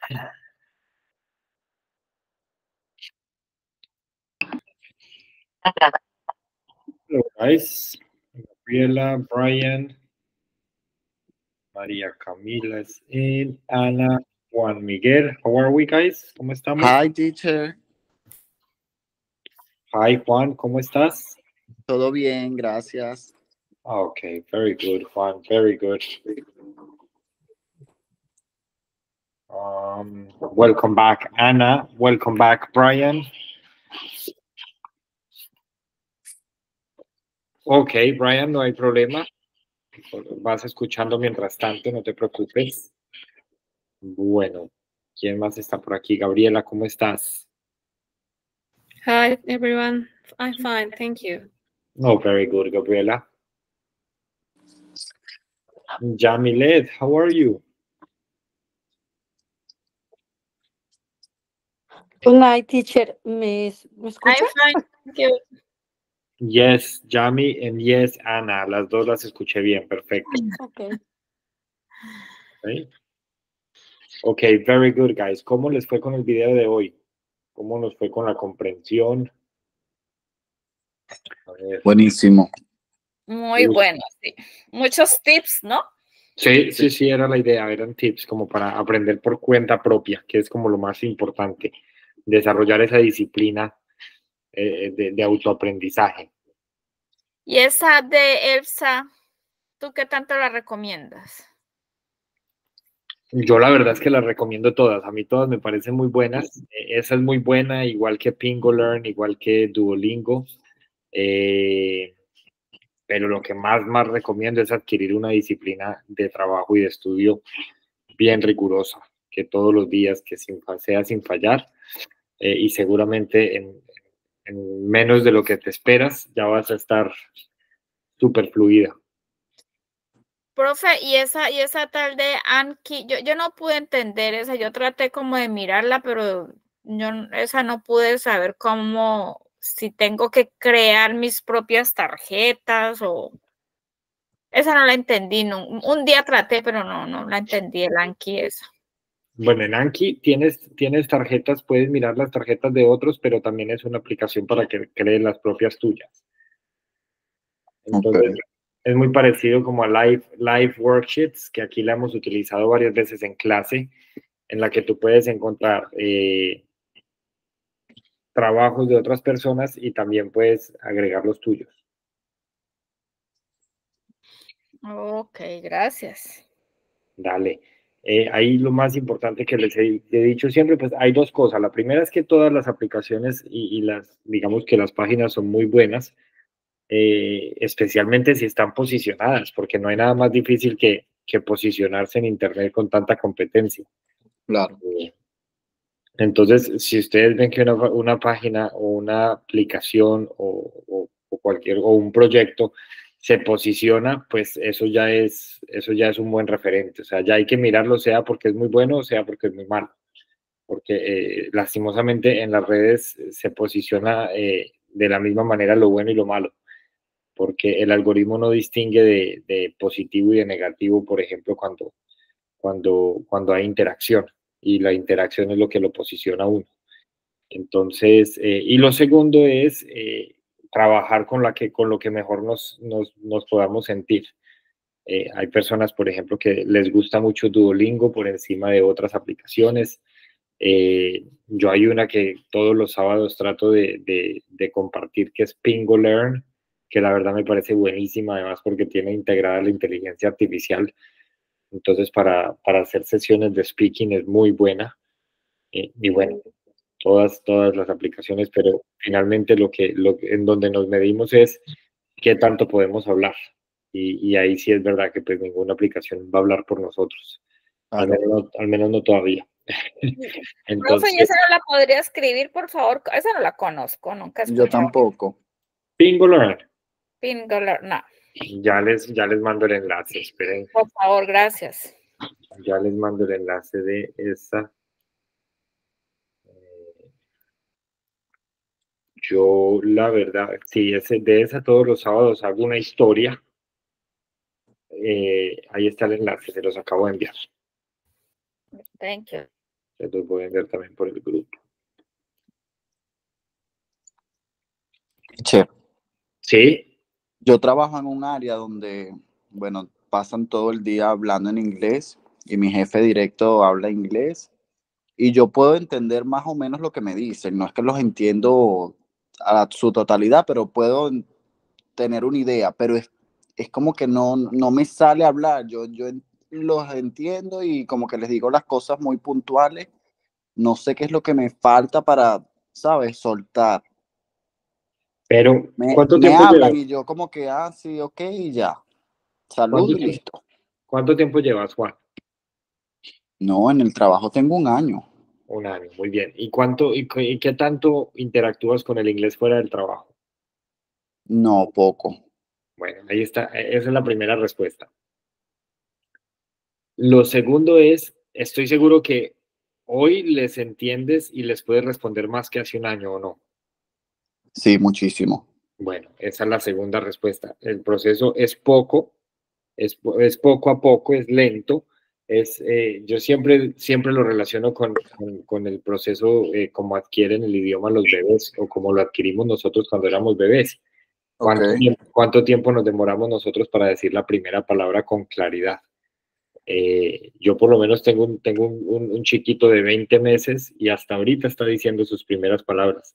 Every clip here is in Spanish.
Hello, guys. Gabriela, Brian, María Camila is in, Ana, Juan Miguel. How are we, guys? ¿Cómo estamos? Hi, teacher. Hi, Juan. ¿Cómo estás? Todo bien, gracias. Okay, very good, Juan. Very good. Welcome back, Ana. Welcome back, Brian. Okay, Brian, no hay problema. Vas escuchando mientras tanto, no te preocupes. Bueno, ¿quién más está por aquí? Gabriela, ¿cómo estás? Hi, everyone. I'm fine, thank you. Oh, very good, Gabriela. Jamilet, how are you? Good night, teacher. ¿Me escucha? I'm fine, thank you. Yes, Yami, and yes, Ana. Las dos las escuché bien, perfecto. Okay. Okay, very good, guys. ¿Cómo les fue con el video de hoy? ¿Cómo nos fue con la comprensión? A ver. Buenísimo. Muy bueno, sí. Muchos tips, ¿no? Sí, era la idea, eran tips como para aprender por cuenta propia, que es como lo más importante, desarrollar esa disciplina de autoaprendizaje. Y esa de ELSA, ¿tú qué tanto la recomiendas? Yo la verdad es que las recomiendo todas, a mí todas me parecen muy buenas. Esa es muy buena, igual que Pinglearn, igual que Duolingo. Pero lo que más recomiendo es adquirir una disciplina de trabajo y de estudio bien rigurosa, que todos los días, que sea sin fallar, y seguramente en menos de lo que te esperas ya vas a estar súper fluida. Profe, y esa tal de Anki, yo no pude entender esa, yo traté como de mirarla, pero esa no pude saber cómo, si tengo que crear mis propias tarjetas o... Esa no la entendí, no. Un día traté, pero no la entendí, el Anki esa. Bueno, en Anki tienes tarjetas, puedes mirar las tarjetas de otros, pero también es una aplicación para que crees las propias tuyas. Entonces, es muy parecido como a Live Worksheets, que aquí la hemos utilizado varias veces en clase, en la que tú puedes encontrar trabajos de otras personas y también puedes agregar los tuyos. Ok, gracias. Dale. Ahí lo más importante que les he dicho siempre, pues hay dos cosas. La primera es que todas las aplicaciones y digamos que las páginas son muy buenas, especialmente si están posicionadas, porque no hay nada más difícil que posicionarse en Internet con tanta competencia. Claro. Entonces, si ustedes ven que una página o una aplicación o un proyecto se posiciona, pues eso ya es un buen referente. O sea, ya hay que mirarlo, sea porque es muy bueno o sea porque es muy malo. Porque lastimosamente en las redes se posiciona de la misma manera lo bueno y lo malo. Porque el algoritmo no distingue de positivo y de negativo, por ejemplo, cuando hay interacción. Y la interacción es lo que lo posiciona a uno. Entonces, y lo segundo es trabajar con lo que mejor nos podamos sentir. Hay personas, por ejemplo, que les gusta mucho Duolingo por encima de otras aplicaciones. Yo hay una que todos los sábados trato de compartir, que es Pinglearn, que la verdad me parece buenísima, además porque tiene integrada la inteligencia artificial. Entonces, para hacer sesiones de speaking es muy buena. Y bueno, todas las aplicaciones, pero finalmente en donde nos medimos es qué tanto podemos hablar. Y ahí sí es verdad que pues ninguna aplicación va a hablar por nosotros. Al menos no todavía. Entonces, profe, ¿y esa no la podría escribir, por favor? Esa no la conozco, nunca he escuchado. Yo tampoco. Pinglearn. Pinglearn, no. Ya les mando el enlace, esperen. Por favor, gracias. Ya les mando el enlace de esa. Yo, la verdad, sí, de esa todos los sábados hago una historia. Ahí está el enlace, se los acabo de enviar. Thank you. Les los voy a enviar también por el grupo. Teacher, ¿Sí? yo trabajo en un área donde, bueno, pasan todo el día hablando en inglés y mi jefe directo habla inglés y yo puedo entender más o menos lo que me dicen. No es que los entiendo a su totalidad, pero puedo tener una idea, pero es como que no me sale hablar. Yo los entiendo y como que les digo las cosas muy puntuales. No sé qué es lo que me falta para, ¿sabes? Soltar. Pero, ¿cuánto Me tiempo llevas? hablan y yo como que, ah, sí, ok, y ya. ¿Cuánto Saludo y tiempo, listo. cuánto tiempo llevas, Juan? No, en el trabajo tengo un año. Un año, muy bien. ¿Y qué tanto interactúas con el inglés fuera del trabajo? No, poco. Bueno, ahí está, esa es la primera respuesta. Lo segundo es, estoy seguro que hoy les entiendes y les puedes responder más que hace un año o no. Sí, muchísimo. Bueno, esa es la segunda respuesta. El proceso es poco, es poco a poco, es lento. Yo siempre lo relaciono con el proceso como adquieren el idioma los bebés o como lo adquirimos nosotros cuando éramos bebés. Ok. ¿Cuánto tiempo nos demoramos nosotros para decir la primera palabra con claridad? Yo por lo menos tengo un chiquito de 20 meses y hasta ahorita está diciendo sus primeras palabras.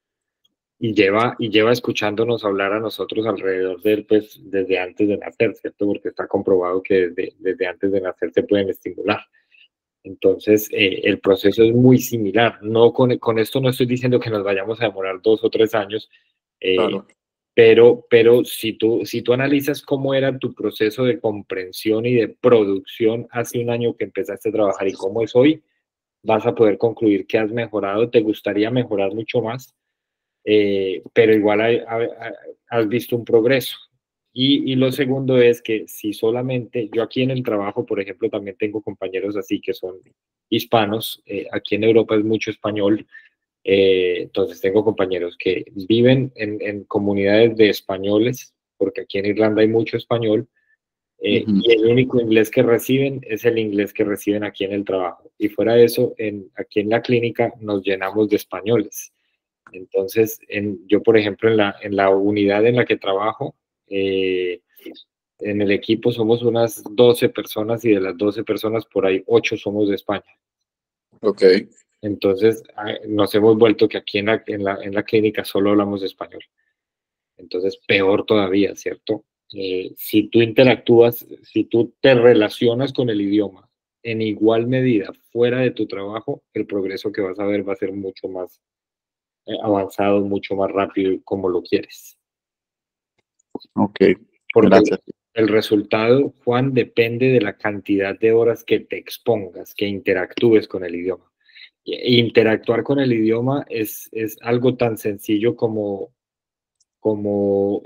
Y lleva escuchándonos hablar a nosotros alrededor de él, pues desde antes de nacer, ¿cierto? Porque está comprobado que desde antes de nacer se pueden estimular. Entonces, el proceso es muy similar. No con esto no estoy diciendo que nos vayamos a demorar 2 o 3 años, eh, Claro. pero si tú analizas cómo era tu proceso de comprensión y de producción hace un año que empezaste a trabajar y cómo es hoy, vas a poder concluir que has mejorado. Te gustaría mejorar mucho más, pero igual has visto un progreso. Y lo segundo es que si solamente, yo aquí en el trabajo, por ejemplo, también tengo compañeros así que son hispanos, aquí en Europa es mucho español, entonces tengo compañeros que viven en comunidades de españoles, porque aquí en Irlanda hay mucho español, Ujú. y el único inglés que reciben es el inglés que reciben aquí en el trabajo. Y fuera de eso, aquí en la clínica nos llenamos de españoles. Entonces, yo, por ejemplo, en la unidad en la que trabajo, eh, en el equipo somos unas 12 personas y de las 12 personas, por ahí 8 somos de España. Ok. Entonces, nos hemos vuelto que aquí en la clínica solo hablamos español. Entonces, peor todavía, ¿cierto? Si tú interactúas, si tú te relacionas con el idioma en igual medida fuera de tu trabajo, el progreso que vas a ver va a ser mucho más avanzado, mucho más rápido y como lo quieres. Ok. Porque Gracias. el resultado, Juan, depende de la cantidad de horas que te expongas, que interactúes con el idioma. Interactuar con el idioma es algo tan sencillo como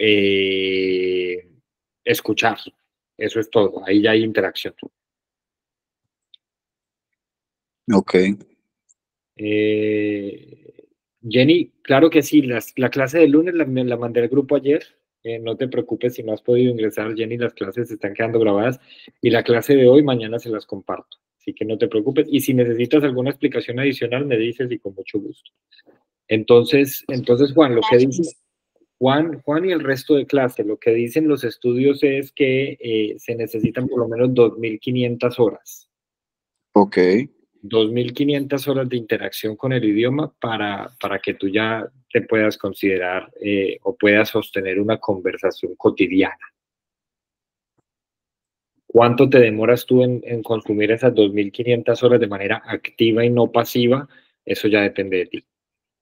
escuchar. Eso es todo. Ahí ya hay interacción. Ok. Jenny, claro que sí. La clase de lunes la mandé al grupo ayer. No te preocupes si no has podido ingresar, Jenny. Las clases están quedando grabadas. Y la clase de hoy, mañana se las comparto. Así que no te preocupes. Y si necesitas alguna explicación adicional, me dices y con mucho gusto. Entonces Juan, lo que dice Juan y el resto de clase, lo que dicen los estudios es que se necesitan por lo menos 2.500 horas. Ok. 2.500 horas de interacción con el idioma para que tú ya te puedas considerar o puedas sostener una conversación cotidiana. ¿Cuánto te demoras tú en consumir esas 2.500 horas de manera activa y no pasiva? Eso ya depende de ti.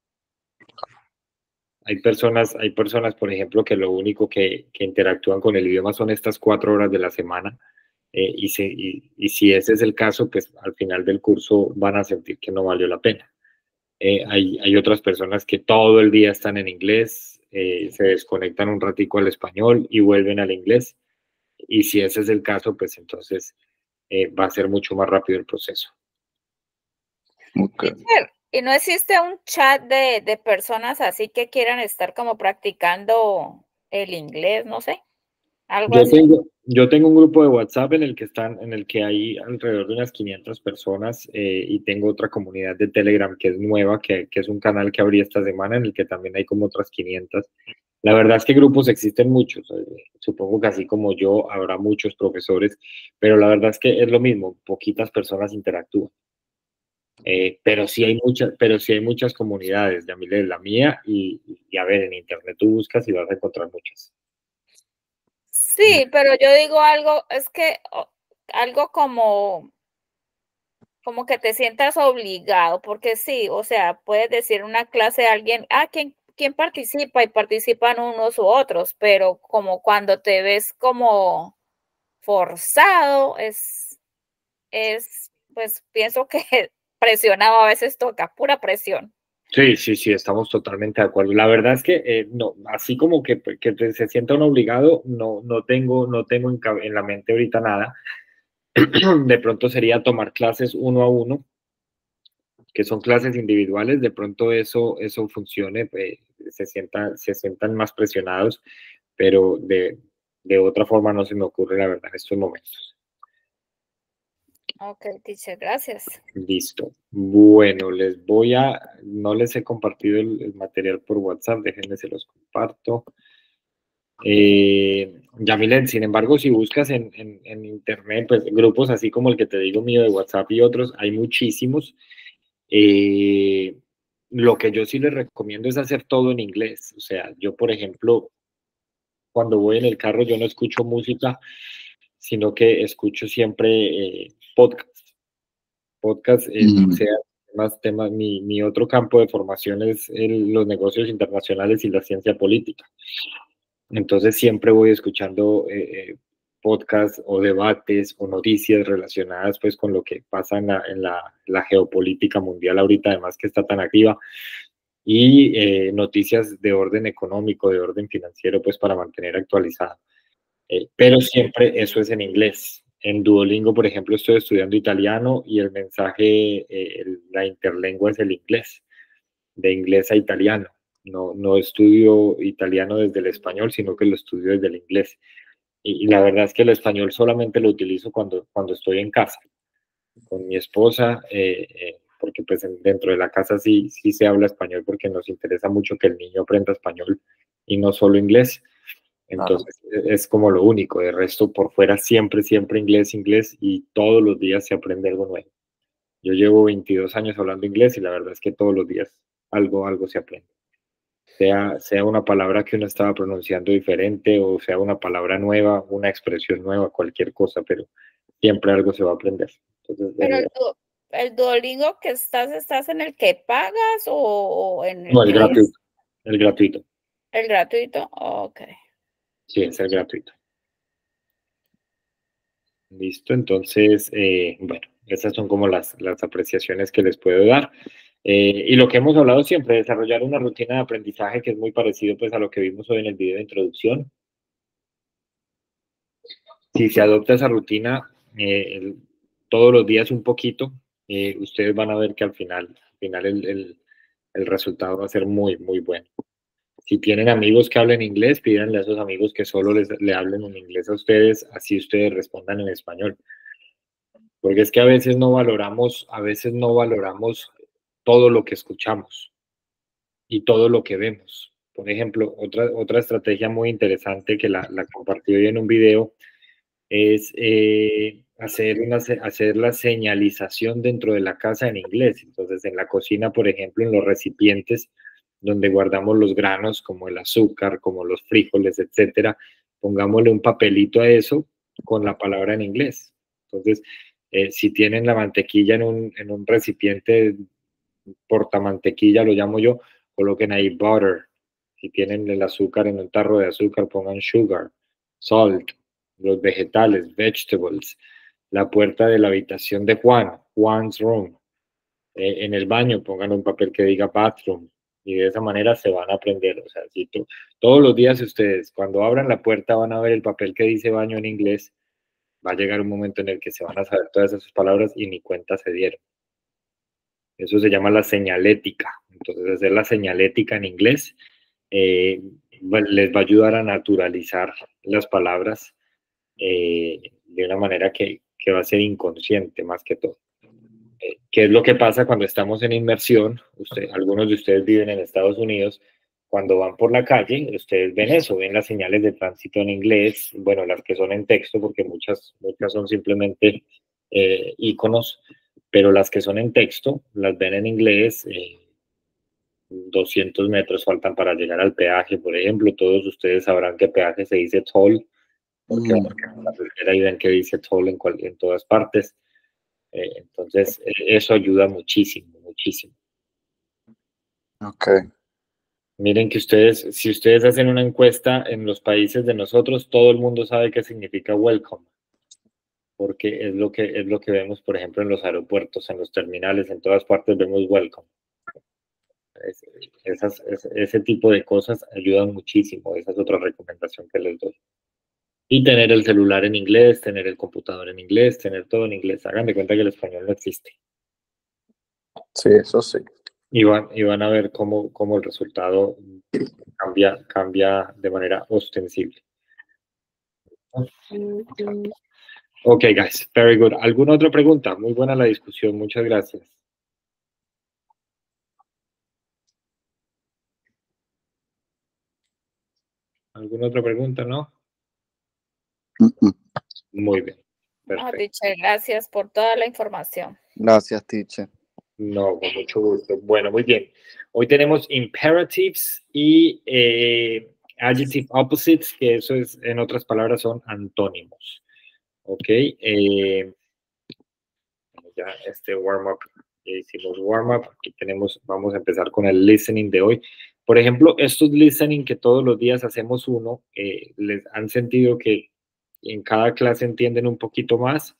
Hay personas, por ejemplo, que lo único que interactúan con el idioma son estas 4 horas de la semana. Y si ese es el caso, pues al final del curso van a sentir que no valió la pena. Hay otras personas que todo el día están en inglés, se desconectan un ratico al español y vuelven al inglés. Y si ese es el caso, pues entonces va a ser mucho más rápido el proceso. Ok. ¿Y no existe un chat de personas así que quieran estar como practicando el inglés? No sé. algo así. Yo tengo un grupo de WhatsApp en el que hay alrededor de unas 500 personas y tengo otra comunidad de Telegram que es nueva, que es un canal que abrí esta semana en el que también hay como otras 500. La verdad es que grupos existen muchos, supongo que así como yo habrá muchos profesores, pero la verdad es que es lo mismo, poquitas personas interactúan. Pero sí hay muchas comunidades, Yamile, la mía y a ver, en internet tú buscas y vas a encontrar muchas. Sí, pero yo digo algo, es que algo como que te sientas obligado, porque sí, o sea, puedes decir una clase a alguien, ¿quién participa? Y participan unos u otros, pero como cuando te ves como forzado, pues pienso que presionado a veces toca, pura presión. Sí, estamos totalmente de acuerdo. La verdad es que no, así como que se sienta uno obligado, no tengo en la mente ahorita nada. De pronto sería tomar clases uno a uno, que son clases individuales, de pronto eso funcione, se sientan más presionados, pero de otra forma no se me ocurre la verdad en estos momentos. Ok, teacher, gracias. Listo. Bueno, no les he compartido el material por WhatsApp, déjenme se los comparto. Yamilet, sin embargo, si buscas en internet, pues grupos así como el que te digo mío de WhatsApp y otros, hay muchísimos. Lo que yo sí les recomiendo es hacer todo en inglés. O sea, yo, por ejemplo, cuando voy en el carro, yo no escucho música, sino que escucho siempre podcast. Podcast, sea más temas, mi otro campo de formación es los negocios internacionales y la ciencia política. Entonces siempre voy escuchando podcasts o debates o noticias relacionadas pues con lo que pasa en la geopolítica mundial ahorita, además que está tan activa, y noticias de orden económico, de orden financiero, pues para mantener actualizado. Pero siempre eso es en inglés. En Duolingo, por ejemplo, estoy estudiando italiano y el mensaje, la interlengua es el inglés, de inglés a italiano. No estudio italiano desde el español, sino que lo estudio desde el inglés. Y la verdad es que el español solamente lo utilizo cuando estoy en casa, con mi esposa, porque pues dentro de la casa sí se habla español porque nos interesa mucho que el niño aprenda español y no solo inglés. Entonces es como lo único, de resto por fuera siempre inglés y todos los días se aprende algo nuevo. Yo llevo 22 años hablando inglés y la verdad es que todos los días algo se aprende. Sea una palabra que uno estaba pronunciando diferente o sea una palabra nueva, una expresión nueva, cualquier cosa, pero siempre algo se va a aprender. Entonces, Pero el Duolingo que ¿estás en el que pagas o en el no, que gratuito. El gratuito. ¿El gratuito? Ok. Sí, es el gratuito. Listo, entonces, bueno, esas son como las apreciaciones que les puedo dar. Y lo que hemos hablado siempre, desarrollar una rutina de aprendizaje que es muy parecido pues a lo que vimos hoy en el video de introducción. Si se adopta esa rutina todos los días un poquito, ustedes van a ver que al final el resultado va a ser muy bueno. Si tienen amigos que hablen inglés, pídanle a esos amigos que solo le hablen en inglés a ustedes, así ustedes respondan en español. Porque es que a veces no valoramos todo lo que escuchamos y todo lo que vemos. Por ejemplo, otra estrategia muy interesante que la compartí hoy en un video es hacer la señalización dentro de la casa en inglés. Entonces, en la cocina, por ejemplo, en los recipientes donde guardamos los granos, como el azúcar, como los frijoles, etcétera, pongámosle un papelito a eso con la palabra en inglés. Entonces, si tienen la mantequilla en un recipiente portamantequilla, lo llamo yo, coloquen ahí butter. Si tienen el azúcar en un tarro de azúcar, pongan sugar, salt, los vegetales, vegetables, la puerta de la habitación de Juan's room. En el baño pongan un papel que diga bathroom y de esa manera se van a aprender. O sea, si todos los días ustedes cuando abran la puerta van a ver el papel que dice baño en inglés, va a llegar un momento en el que se van a saber todas esas palabras y ni cuenta se dieron. Eso se llama la señalética. Entonces, hacer la señalética en inglés les va a ayudar a naturalizar las palabras de una manera que va a ser inconsciente más que todo. ¿Qué es lo que pasa cuando estamos en inmersión? Algunos de ustedes viven en Estados Unidos. Cuando van por la calle, ustedes ven eso, ven las señales de tránsito en inglés, bueno, las que son en texto, porque muchas son simplemente iconos, pero las que son en texto, las ven en inglés. 200 metros faltan para llegar al peaje, por ejemplo. Todos ustedes sabrán que peaje se dice toll, porque ahí ven que dice toll en todas partes. Entonces, eso ayuda muchísimo, muchísimo. Ok. Miren que si ustedes hacen una encuesta en los países de nosotros, todo el mundo sabe qué significa welcome, porque es lo que vemos, por ejemplo, en los aeropuertos, en los terminales, en todas partes vemos welcome. Ese tipo de cosas ayudan muchísimo. Esa es otra recomendación que les doy. Y tener el celular en inglés, tener el computador en inglés, tener todo en inglés. Hagan de cuenta que el español no existe. Sí, eso sí. Y van a ver cómo el resultado cambia de manera ostensible. Ok, guys, very good. ¿Alguna otra pregunta? Muy buena la discusión, muchas gracias. ¿Alguna otra pregunta, no? Muy bien. Perfecto. Teacher, gracias por toda la información. Gracias, teacher. No, con mucho gusto. Bueno, muy bien. Hoy tenemos imperatives y adjective opposites, que eso es, en otras palabras, son antónimos. Ok. Ya warm-up, hicimos warm-up. Aquí vamos a empezar con el listening de hoy. Por ejemplo, estos listening que todos los días hacemos uno, ¿les han sentido que en cada clase entienden un poquito más?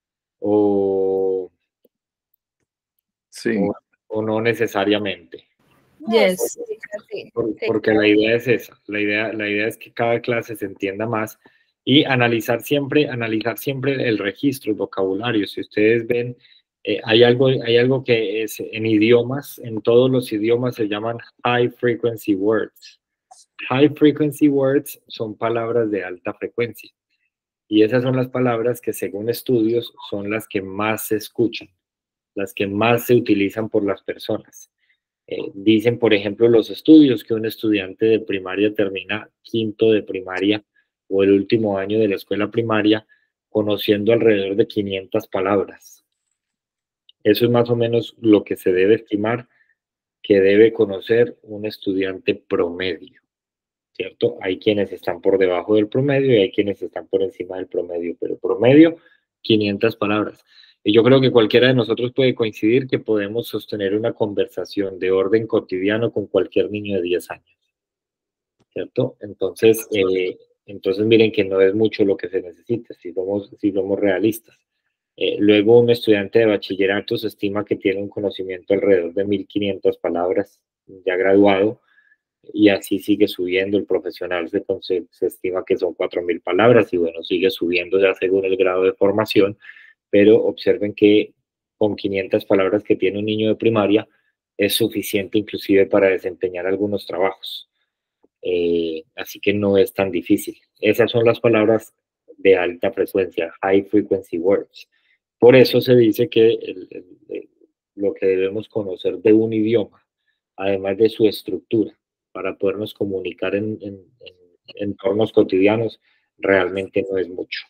Sí. O no necesariamente. Yes. Porque la idea es esa, la idea es que cada clase se entienda más y analizar siempre el registro, el vocabulario. Si ustedes ven, hay algo que es en idiomas, en todos los idiomas se llaman high frequency words. High frequency words son palabras de alta frecuencia y esas son las palabras que según estudios son las que más se escuchan, las que más se utilizan por las personas. Dicen, por ejemplo, los estudios que un estudiante de primaria termina quinto de primaria o el último año de la escuela primaria conociendo alrededor de 500 palabras. Eso es más o menos lo que se debe estimar que debe conocer un estudiante promedio, ¿cierto? Hay quienes están por debajo del promedio y hay quienes están por encima del promedio, pero promedio 500 palabras. Y yo creo que cualquiera de nosotros puede coincidir que podemos sostener una conversación de orden cotidiano con cualquier niño de 10 años, ¿cierto? Entonces miren que no es mucho lo que se necesita, si somos realistas. Luego, un estudiante de bachillerato se estima que tiene un conocimiento alrededor de 1.500 palabras, ya graduado, y así sigue subiendo. El profesional se estima que son 4.000 palabras, y bueno, sigue subiendo ya según el grado de formación. Pero observen que con 500 palabras que tiene un niño de primaria es suficiente inclusive para desempeñar algunos trabajos. Así que no es tan difícil. Esas son las palabras de alta frecuencia, high frequency words. Por eso se dice que lo que debemos conocer de un idioma, además de su estructura, para podernos comunicar en entornos cotidianos, realmente no es mucho.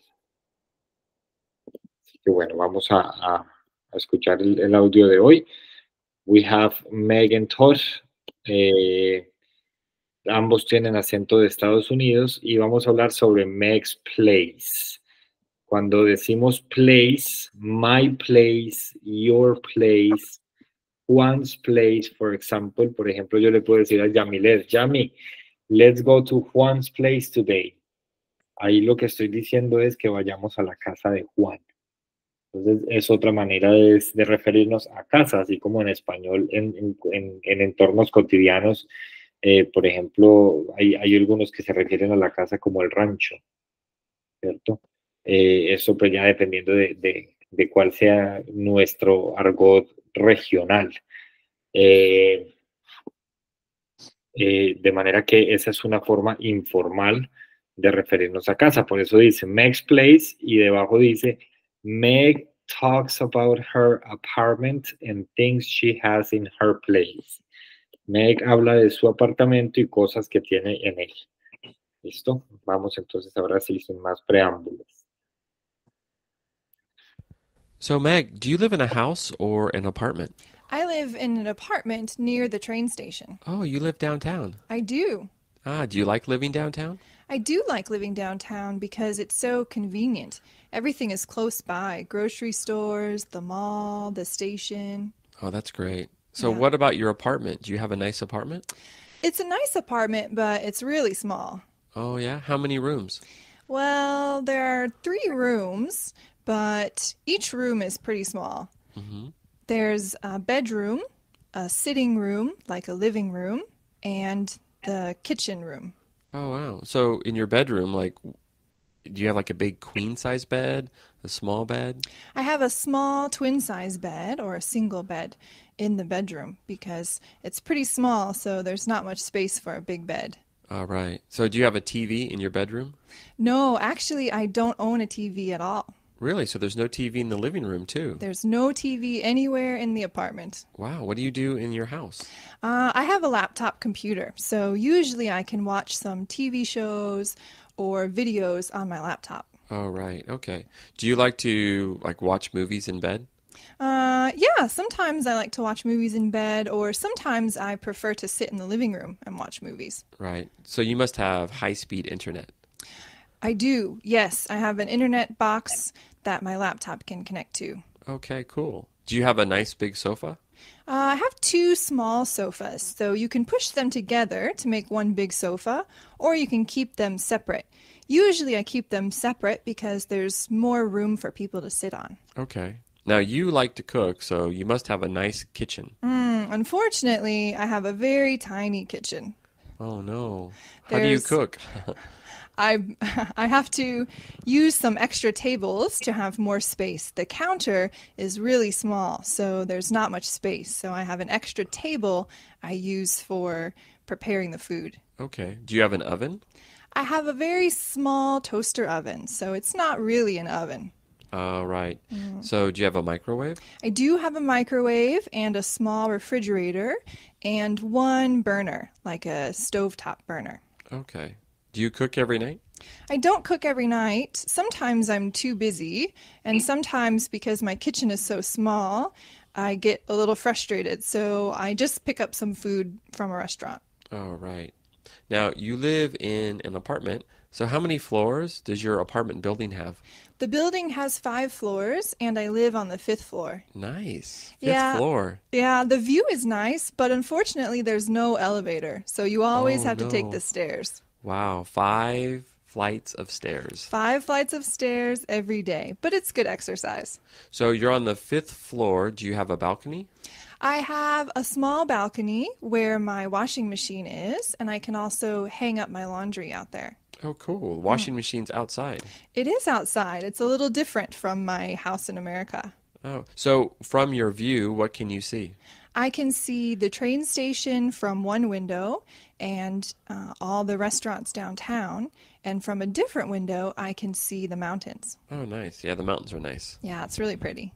Que bueno, vamos a escuchar el audio de hoy. We have Megan Tosh. Ambos tienen acento de Estados Unidos y vamos a hablar sobre Meg's Place. Cuando decimos place, my place, your place, Juan's place, for example, por ejemplo, yo le puedo decir a Yamilet, Yami, let's go to Juan's place today. Ahí lo que estoy diciendo es que vayamos a la casa de Juan. Entonces es otra manera de referirnos a casa, así como en español en entornos cotidianos. Por ejemplo, hay algunos que se refieren a la casa como el rancho, ¿cierto? Eso pues ya dependiendo de cuál sea nuestro argot regional. de manera que esa es una forma informal de referirnos a casa. Por eso dice Meg's place y debajo dice Meg talks about her apartment and things she has in her place. Meg habla de su apartamento y cosas que tiene en él. ¿Listo? Vamos entonces ahora sí sin más preámbulos. So, Meg, do you live in a house or an apartment? I live in an apartment near the train station. Oh, you live downtown. I do. Ah, do you like living downtown? I do like living downtown because it's so convenient. Everything is close by: grocery stores, the mall, the station. Oh, that's great. So, Yeah. what about your apartment? Do you have a nice apartment? It's a nice apartment, but it's really small. Oh, yeah. How many rooms? Well, there are 3 rooms, but each room is pretty small. Hmm. There's a bedroom, a sitting room, like a living room, and the kitchen room. Oh, wow. So, in your bedroom, like, do you have like a big queen size bed, a small bed? I have a small twin size bed or a single bed in the bedroom because it's pretty small, so there's not much space for a big bed. All right. So, do you have a TV in your bedroom? No, actually, I don't own a TV at all. Really? So, there's no TV in the living room, too? There's no TV anywhere in the apartment. Wow. What do you do in your house? I have a laptop computer, so usually I can watch some TV shows or videos on my laptop. Oh, right. Okay. Do you like to like watch movies in bed? Yeah, sometimes I like to watch movies in bed, or sometimes I prefer to sit in the living room and watch movies. Right. So, you must have high-speed internet. I do, yes. I have an internet box that my laptop can connect to. Okay, cool. Do you have a nice big sofa? I have 2 small sofas, so you can push them together to make one big sofa, or you can keep them separate. Usually I keep them separate because there's more room for people to sit on. Okay. Now, you like to cook, so you must have a nice kitchen. Unfortunately, I have a very tiny kitchen. Oh, no. How do you There's- cook? I I have to use some extra tables to have more space. The counter is really small, so there's not much space. So I have an extra table I use for preparing the food. Okay. Do you have an oven? I have a very small toaster oven, so it's not really an oven. Right. So, do you have a microwave? I do have a microwave and a small refrigerator and one burner, like a stovetop burner. Okay. Do you cook every night? I don't cook every night. Sometimes I'm too busy, and sometimes because my kitchen is so small, I get a little frustrated. So I just pick up some food from a restaurant. Oh, right. Now, you live in an apartment. So, how many floors does your apartment building have? The building has 5 floors, and I live on the 5th floor. Nice. Yeah. Fifth floor. Yeah, the view is nice, but unfortunately, there's no elevator. So you always Oh, have to take no. the stairs. Wow. 5 flights of stairs. 5 flights of stairs every day, but it's good exercise. So, you're on the 5th floor. Do you have a balcony? I have a small balcony where my washing machine is, and I can also hang up my laundry out there. Oh, cool. Washing machine's outside. It is outside. It's a little different from my house in America. Oh, so from your view, what can you see? I can see the train station from one window and all the restaurants downtown. And from a different window, I can see the mountains. Oh, nice. Yeah, the mountains are nice. Yeah, it's really pretty.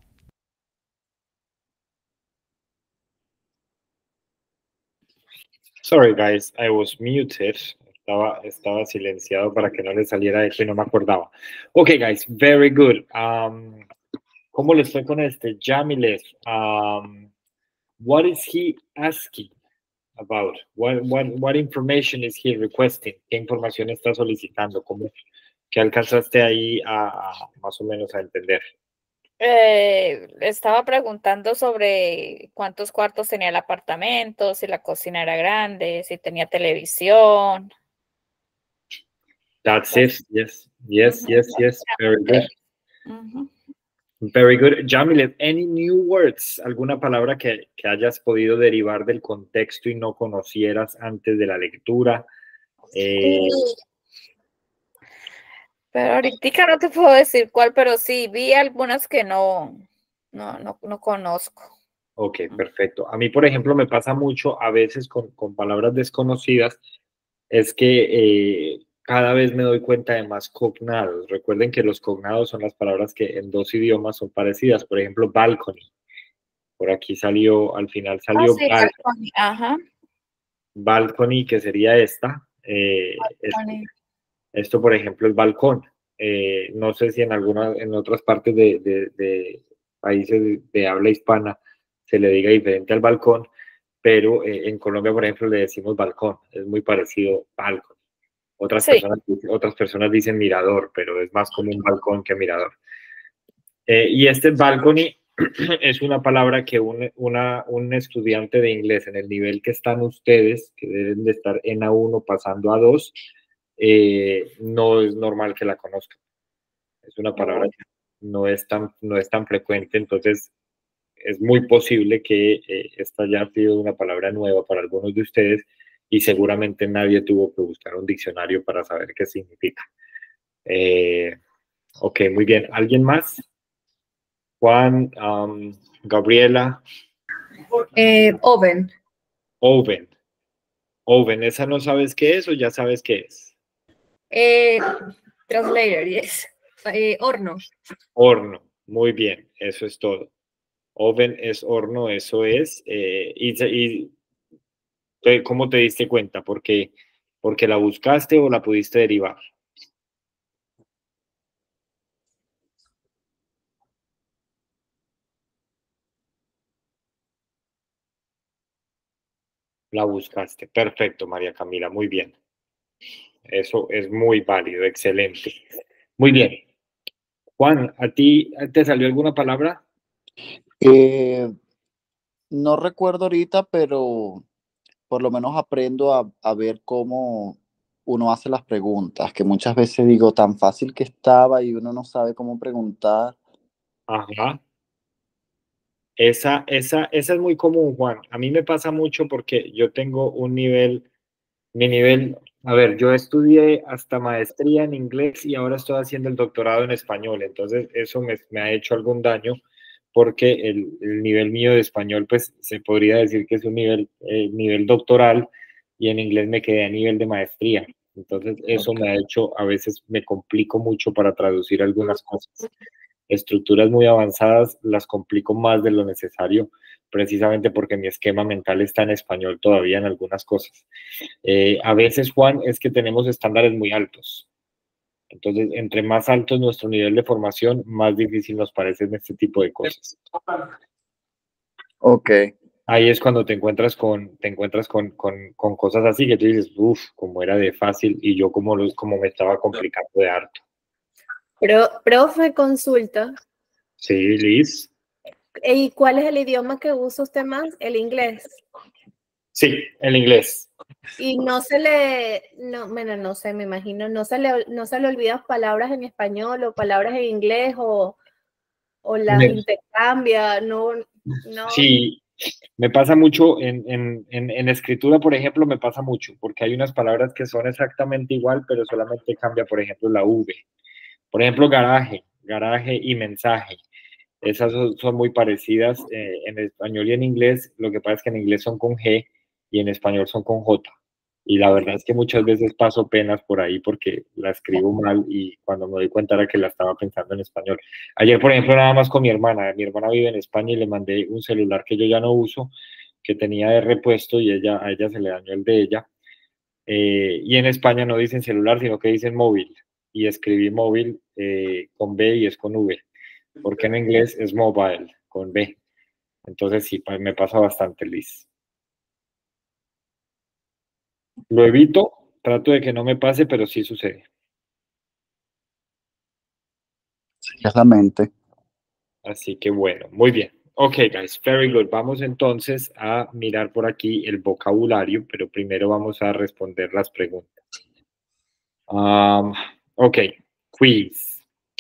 Sorry, guys, I was muted. Estaba silenciado para que no le saliera esto y no me acordaba. Okay, guys, very good. ¿Cómo les fue con este? Jamilet, what is he asking about? What information is he requesting? ¿Qué información está solicitando? ¿Qué alcanzaste ahí a más o menos a entender? Estaba preguntando sobre cuántos cuartos tenía el apartamento, si la cocina era grande, si tenía televisión. That's it. Yes. Very good. Ujú. Very good. Jamilet, any new words? ¿Alguna palabra que hayas podido derivar del contexto y no conocieras antes de la lectura? Pero ahorita no te puedo decir cuál, pero sí vi algunas que no conozco. Ok, perfecto. A mí, por ejemplo, me pasa mucho a veces con palabras desconocidas, es que cada vez me doy cuenta de más cognados. Recuerden que los cognados son las palabras que en dos idiomas son parecidas. Por ejemplo, balcony. Por aquí salió, al final Ah, salió sí, balcony, ajá. balcony, que sería esta. Balcony. Esto, por ejemplo, es balcón. No sé si en otras partes de países de habla hispana se le diga diferente al balcón, pero en Colombia, por ejemplo, le decimos balcón. Es muy parecido balcón. Sí. Otras personas dicen mirador, pero es más como un balcón que mirador. Y este balcony es una palabra que un estudiante de inglés en el nivel que están ustedes, que deben de estar en A1 pasando a 2, no es normal que la conozcan. Es una palabra que no es tan frecuente, entonces es muy posible que esta haya sido una palabra nueva para algunos de ustedes y seguramente nadie tuvo que buscar un diccionario para saber qué significa. Ok, muy bien. ¿Alguien más? Juan, Gabriela. Oven. Oven. Oven, ¿esa no sabes qué es o ya sabes qué es? Translator, yes. Horno. Horno. Muy bien, eso es todo. Oven es horno, eso es. ¿Cómo te diste cuenta? ¿Porque la buscaste o la pudiste derivar? La buscaste. Perfecto, María Camila, muy bien. Eso es muy válido, excelente. Muy bien. Juan, ¿a ti te salió alguna palabra? No recuerdo ahorita, pero por lo menos aprendo a ver cómo uno hace las preguntas, que muchas veces digo tan fácil que estaba y uno no sabe cómo preguntar. Ajá. Esa es muy común, Juan. A mí me pasa mucho porque yo tengo mi nivel, a ver, yo estudié hasta maestría en inglés y ahora estoy haciendo el doctorado en español, entonces eso me ha hecho algún daño porque el nivel mío de español, pues se podría decir que es un nivel doctoral y en inglés me quedé a nivel de maestría. Entonces eso me ha hecho, a veces me complico mucho para traducir algunas cosas. Estructuras muy avanzadas las complico más de lo necesario, precisamente porque mi esquema mental está en español todavía en algunas cosas. A veces, Juan, es que tenemos estándares muy altos. Entonces, entre más alto es nuestro nivel de formación, más difícil nos parecen este tipo de cosas. Ok. Ahí es cuando te encuentras con cosas así que tú dices, uff, como era de fácil y yo como me estaba complicando de harto. Pero, profe, consulta. Sí, Liz. ¿Y cuál es el idioma que usa usted más? El inglés. Sí, el inglés. Y no, bueno, no sé, me imagino, no se le olvidan palabras en español o palabras en inglés o las intercambia, no. Sí, me pasa mucho en escritura, por ejemplo, me pasa mucho, porque hay unas palabras que son exactamente igual, pero solamente cambia, por ejemplo, la V. Por ejemplo, garaje y mensaje. Esas son muy parecidas en español y en inglés. Lo que pasa es que en inglés son con G y en español son con J. Y la verdad es que muchas veces paso penas por ahí porque la escribo mal y cuando me doy cuenta era que la estaba pensando en español. Ayer, por ejemplo, nada más con mi hermana vive en España y le mandé un celular que yo ya no uso, que tenía de repuesto y a ella se le dañó el de ella. Y en España no dicen celular, sino que dicen móvil. Y escribí móvil con B y es con V, porque en inglés es mobile, con B. Entonces sí, me pasa bastante, Liz. Lo evito, trato de que no me pase, pero sí sucede. Exactamente. Así que bueno, muy bien. Ok, guys, very good. Vamos entonces a mirar por aquí el vocabulario, pero primero vamos a responder las preguntas. Ok, quiz.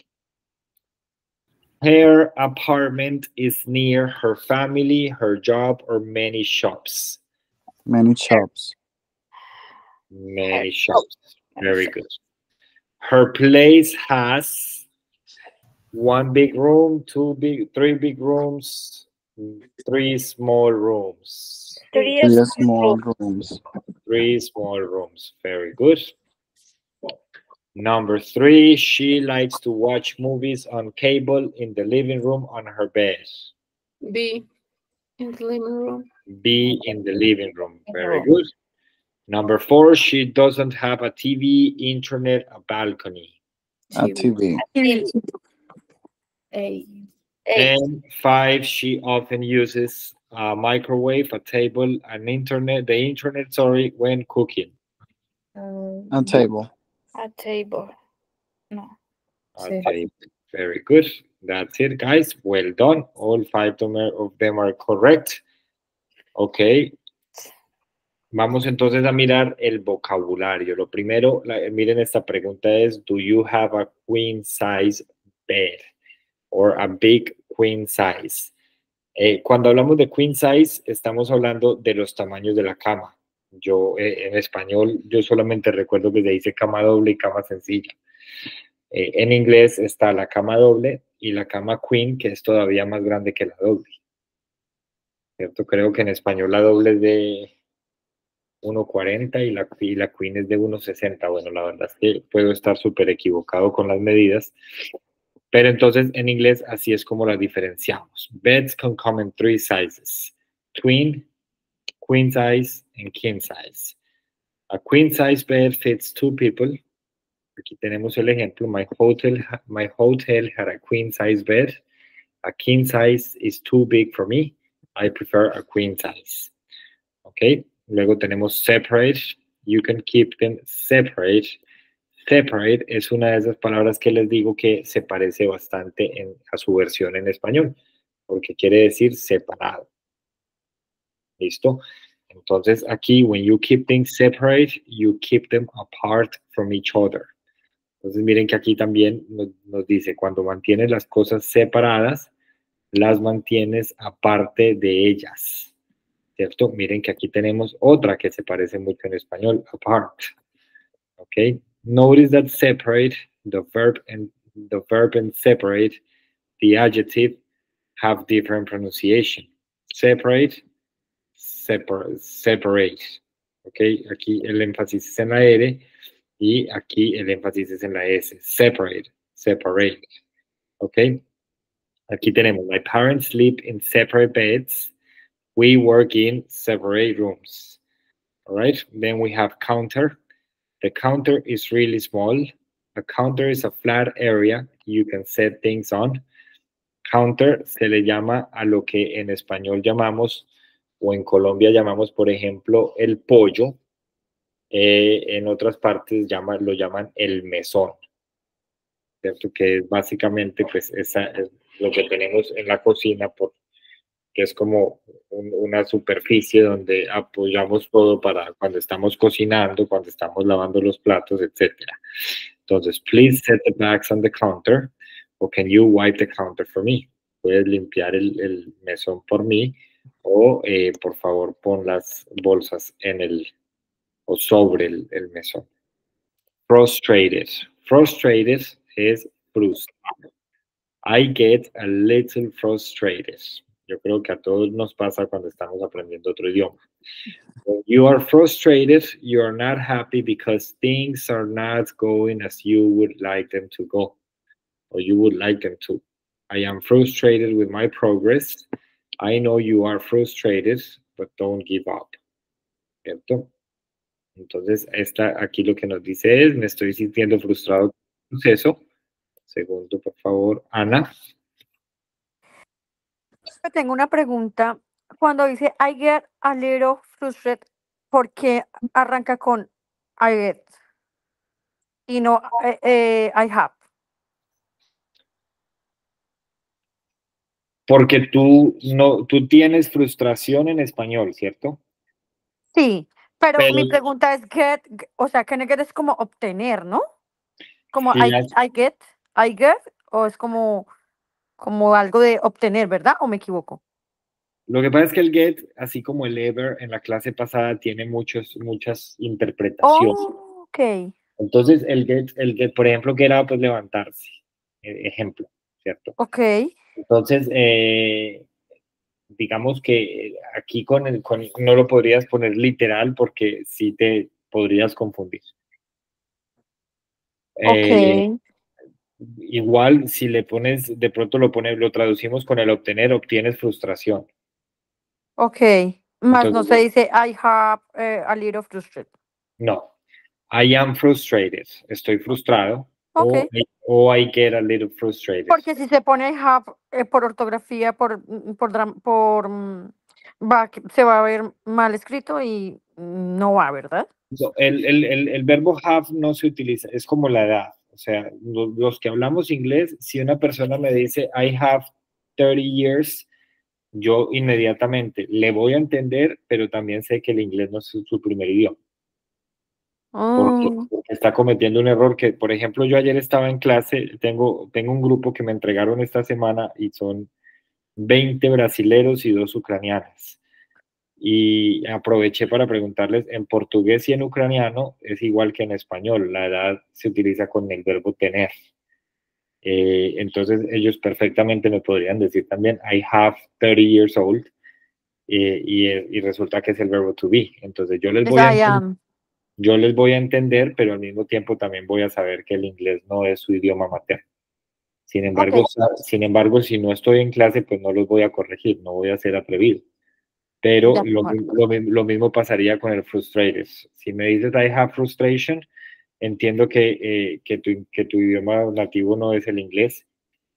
Her apartment is near her family, her job, or many shops. Many shops. Many shops. Very good. Her place has 1 big room, 3 big rooms, 3 small rooms. Three Three small small rooms. rooms. 3 small rooms. Very good. Number 3, she likes to watch movies on cable in the living room on her bed. B. In the living room. B, in the living room. Very good. Number 4, she doesn't have a TV, internet, a balcony. A TV. A. And 5, she often uses a microwave, a table, the internet, when cooking. A table. A table. No. A Sí. table. Very good. That's it, guys. Well done. All 5 of them are correct. Okay. Vamos entonces a mirar el vocabulario. Lo primero, miren esta pregunta es, do you have a queen size bed? Or a big queen size. Cuando hablamos de queen size, estamos hablando de los tamaños de la cama. Yo, en español, yo solamente recuerdo que se dice cama doble y cama sencilla. En inglés está la cama doble y la cama queen, que es todavía más grande que la doble. ¿Cierto? Creo que en español la doble es de 1,40 y la queen es de 1,60. Bueno, la verdad es que puedo estar súper equivocado con las medidas. Pero entonces en inglés así es como las diferenciamos. Beds can come in 3 sizes. Twin, queen size, and king size. A queen size bed fits 2 people. Aquí tenemos el ejemplo. My hotel had a queen size bed. A king size is too big for me. I prefer a queen size. Ok. Luego tenemos separate. You can keep them separate. Separate es una de esas palabras que les digo que se parece bastante a su versión en español, porque quiere decir separado. ¿Listo? Entonces aquí, when you keep things separate, you keep them apart from each other. Entonces miren que aquí también nos dice, cuando mantienes las cosas separadas, las mantienes aparte de ellas. ¿Cierto? Miren que aquí tenemos otra que se parece mucho en español, apart. ¿Ok? Notice that separate, the verb and separate, the adjective, have different pronunciation. Separate, separate. ¿Ok? Aquí el énfasis es en la R y aquí el énfasis es en la S. Separate, separate. ¿Ok? Aquí tenemos, my parents sleep in separate beds. We work in separate rooms. All right? Then we have counter. The counter is really small. A counter is a flat area you can set things on. Counter se le llama a lo que en español llamamos, o en Colombia llamamos, por ejemplo, el pollo. En otras partes lo llaman el mesón. ¿Cierto? Que es básicamente, pues, esa es lo que tenemos en la cocina, que es como una superficie donde apoyamos todo para cuando estamos cocinando, cuando estamos lavando los platos, etc. Entonces, please set the bags on the counter, or can you wipe the counter for me? Puedes limpiar el mesón por mí, o por favor pon las bolsas o sobre el mesón. Frustrated. Frustrated es frustrado. I get a little frustrated. Yo creo que a todos nos pasa cuando estamos aprendiendo otro idioma. When you are frustrated, you are not happy because things are not going as you would like them to go, or you would like them to. I am frustrated with my progress. I know you are frustrated, but don't give up. ¿Cierto? Entonces, aquí lo que nos dice es, me estoy sintiendo frustrado con el proceso. Segundo, por favor, Ana. Tengo una pregunta. Cuando dice I get a little frustrated, ¿por qué arranca con I get y no I have? Porque tú tienes frustración en español, ¿cierto? Sí, pero Pero- mi pregunta es get, o sea, que get es como obtener, ¿no? Como Sí, I get, o es como algo de obtener, ¿verdad? ¿O me equivoco? Lo que pasa es que el get, así como el ever en la clase pasada, tiene muchas interpretaciones. Oh, ok. Entonces, el get, por ejemplo, que era pues levantarse, ejemplo, ¿cierto? Ok. Entonces, digamos que aquí no lo podrías poner literal porque sí te podrías confundir. Eh, Ok, igual si le pones, de pronto lo traducimos con el obtener, obtienes frustración. ok. Más no se Entonces, dice I have a little frustrated. no. I am frustrated. Estoy frustrado. Ok. O I get a little frustrated. Porque si se pone I have por ortografía, se va a ver mal escrito y no va, ¿verdad? No, el verbo have no se utiliza, es como la edad. O sea, los que hablamos inglés, si una persona me dice I have 30 years, yo inmediatamente le voy a entender, pero también sé que el inglés no es su primer idioma. Porque Oh, está cometiendo un error que, por ejemplo, yo ayer estaba en clase, tengo un grupo que me entregaron esta semana y son 20 brasileros y 2 ucranianas. Y aproveché para preguntarles, en portugués y en ucraniano es igual que en español, la edad se utiliza con el verbo tener. Entonces ellos perfectamente me podrían decir también, I have 30 years old, y resulta que es el verbo to be. Entonces es I am. yo les voy a entender, pero al mismo tiempo también voy a saber que el inglés no es su idioma materno. Ok, Sin embargo, si no estoy en clase, pues no los voy a corregir, no voy a ser atrevido. de Pero acuerdo. lo mismo pasaría con el frustrated. Si me dices I have frustration, entiendo que tu idioma nativo no es el inglés,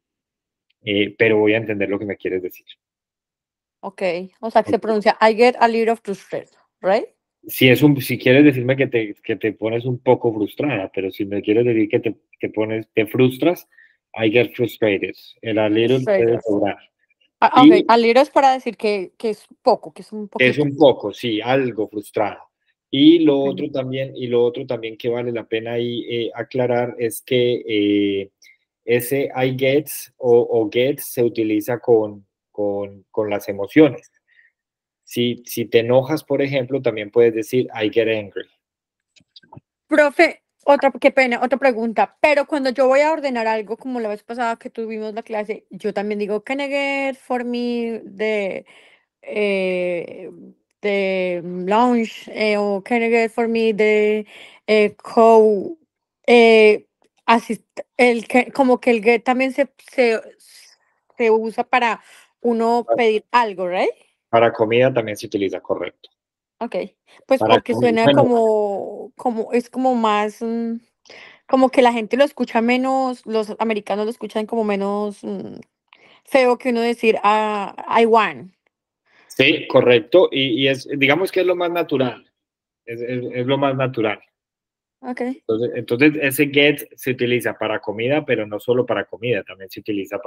pero voy a entender lo que me quieres decir. Ok, o sea que se pronuncia I get a little frustrated, right? Si quieres decirme que te pones un poco frustrada, pero si me quieres decir que te frustras, I get frustrated. El a little puede Frustrated. sobrar. Ok, Y a little es para decir que es poco, que es un es poquito. un poco, sí, algo frustrado. Ok. Y lo otro también que vale la pena ahí aclarar es que ese I gets o gets se utiliza con las emociones. Si te enojas, por ejemplo, también puedes decir I get angry. Profe, qué pena, otra pregunta. Pero cuando yo voy a ordenar algo, como la vez pasada que tuvimos la clase, yo también digo, can I get for me eh, the lunch, o can I get for me the co eh, como que el get también se usa para uno pedir algo, ¿right? Para comida también se utiliza, correcto. Ok, pues Para porque comida, suena bueno, es como más, como que la gente lo escucha menos, los americanos lo escuchan como menos feo que uno decir, I want. sí, correcto. Y digamos que es lo más natural. Es lo más natural. Ok. Entonces, ese get se utiliza para comida, pero no solo para comida, también se utiliza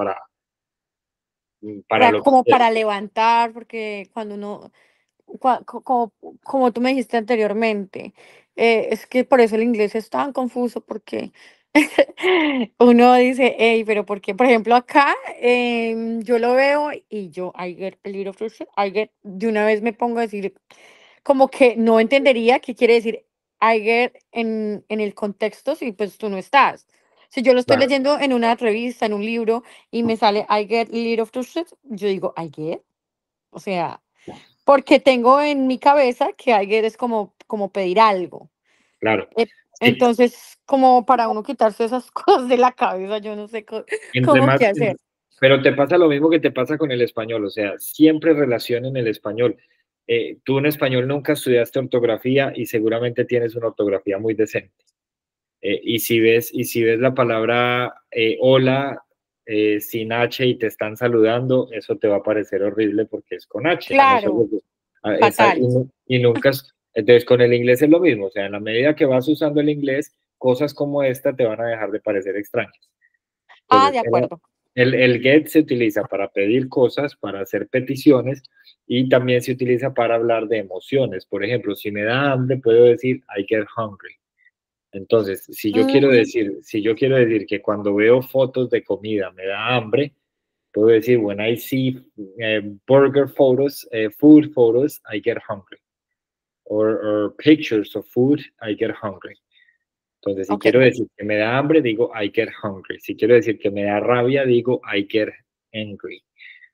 para lo que Como sea. para levantar, porque cuando uno, como tú me dijiste anteriormente, es que por eso el inglés es tan confuso, porque uno dice, hey, pero ¿por qué? Por ejemplo, acá yo lo veo y yo, I get a little frustrated, de una vez me pongo a decir, como que no entendería qué quiere decir I get en el contexto si pues tú no estás. Si yo lo estoy Claro, leyendo en una revista, en un libro, y me sale I get a little frustrated, yo digo I get, o sea, porque tengo en mi cabeza que I get es como pedir algo. claro. Eh, Sí, Entonces, como para uno quitarse esas cosas de la cabeza, yo no sé entre cómo más, qué hacer. pero te pasa lo mismo que te pasa con el español, o sea, siempre relación en el español. Tú en español nunca estudiaste ortografía y seguramente tienes una ortografía muy decente. Y si ves la palabra hola sin H y te están saludando, eso te va a parecer horrible porque es con H. A nosotros, Claro, fatal. y nunca. Entonces, con el inglés es lo mismo. O sea, en la medida que vas usando el inglés, cosas como esta te van a dejar de parecer extrañas. Ah, Entonces, de acuerdo. el get se utiliza para pedir cosas, para hacer peticiones y también se utiliza para hablar de emociones. Por ejemplo, si me da hambre, puedo decir I get hungry. Entonces, Ujú. si yo quiero decir que cuando veo fotos de comida me da hambre, puedo decir when I see burger photos, food photos, I get hungry. Or pictures of food, I get hungry. Entonces, si Ok. quiero decir que me da hambre, digo I get hungry. Si quiero decir que me da rabia, digo I get angry.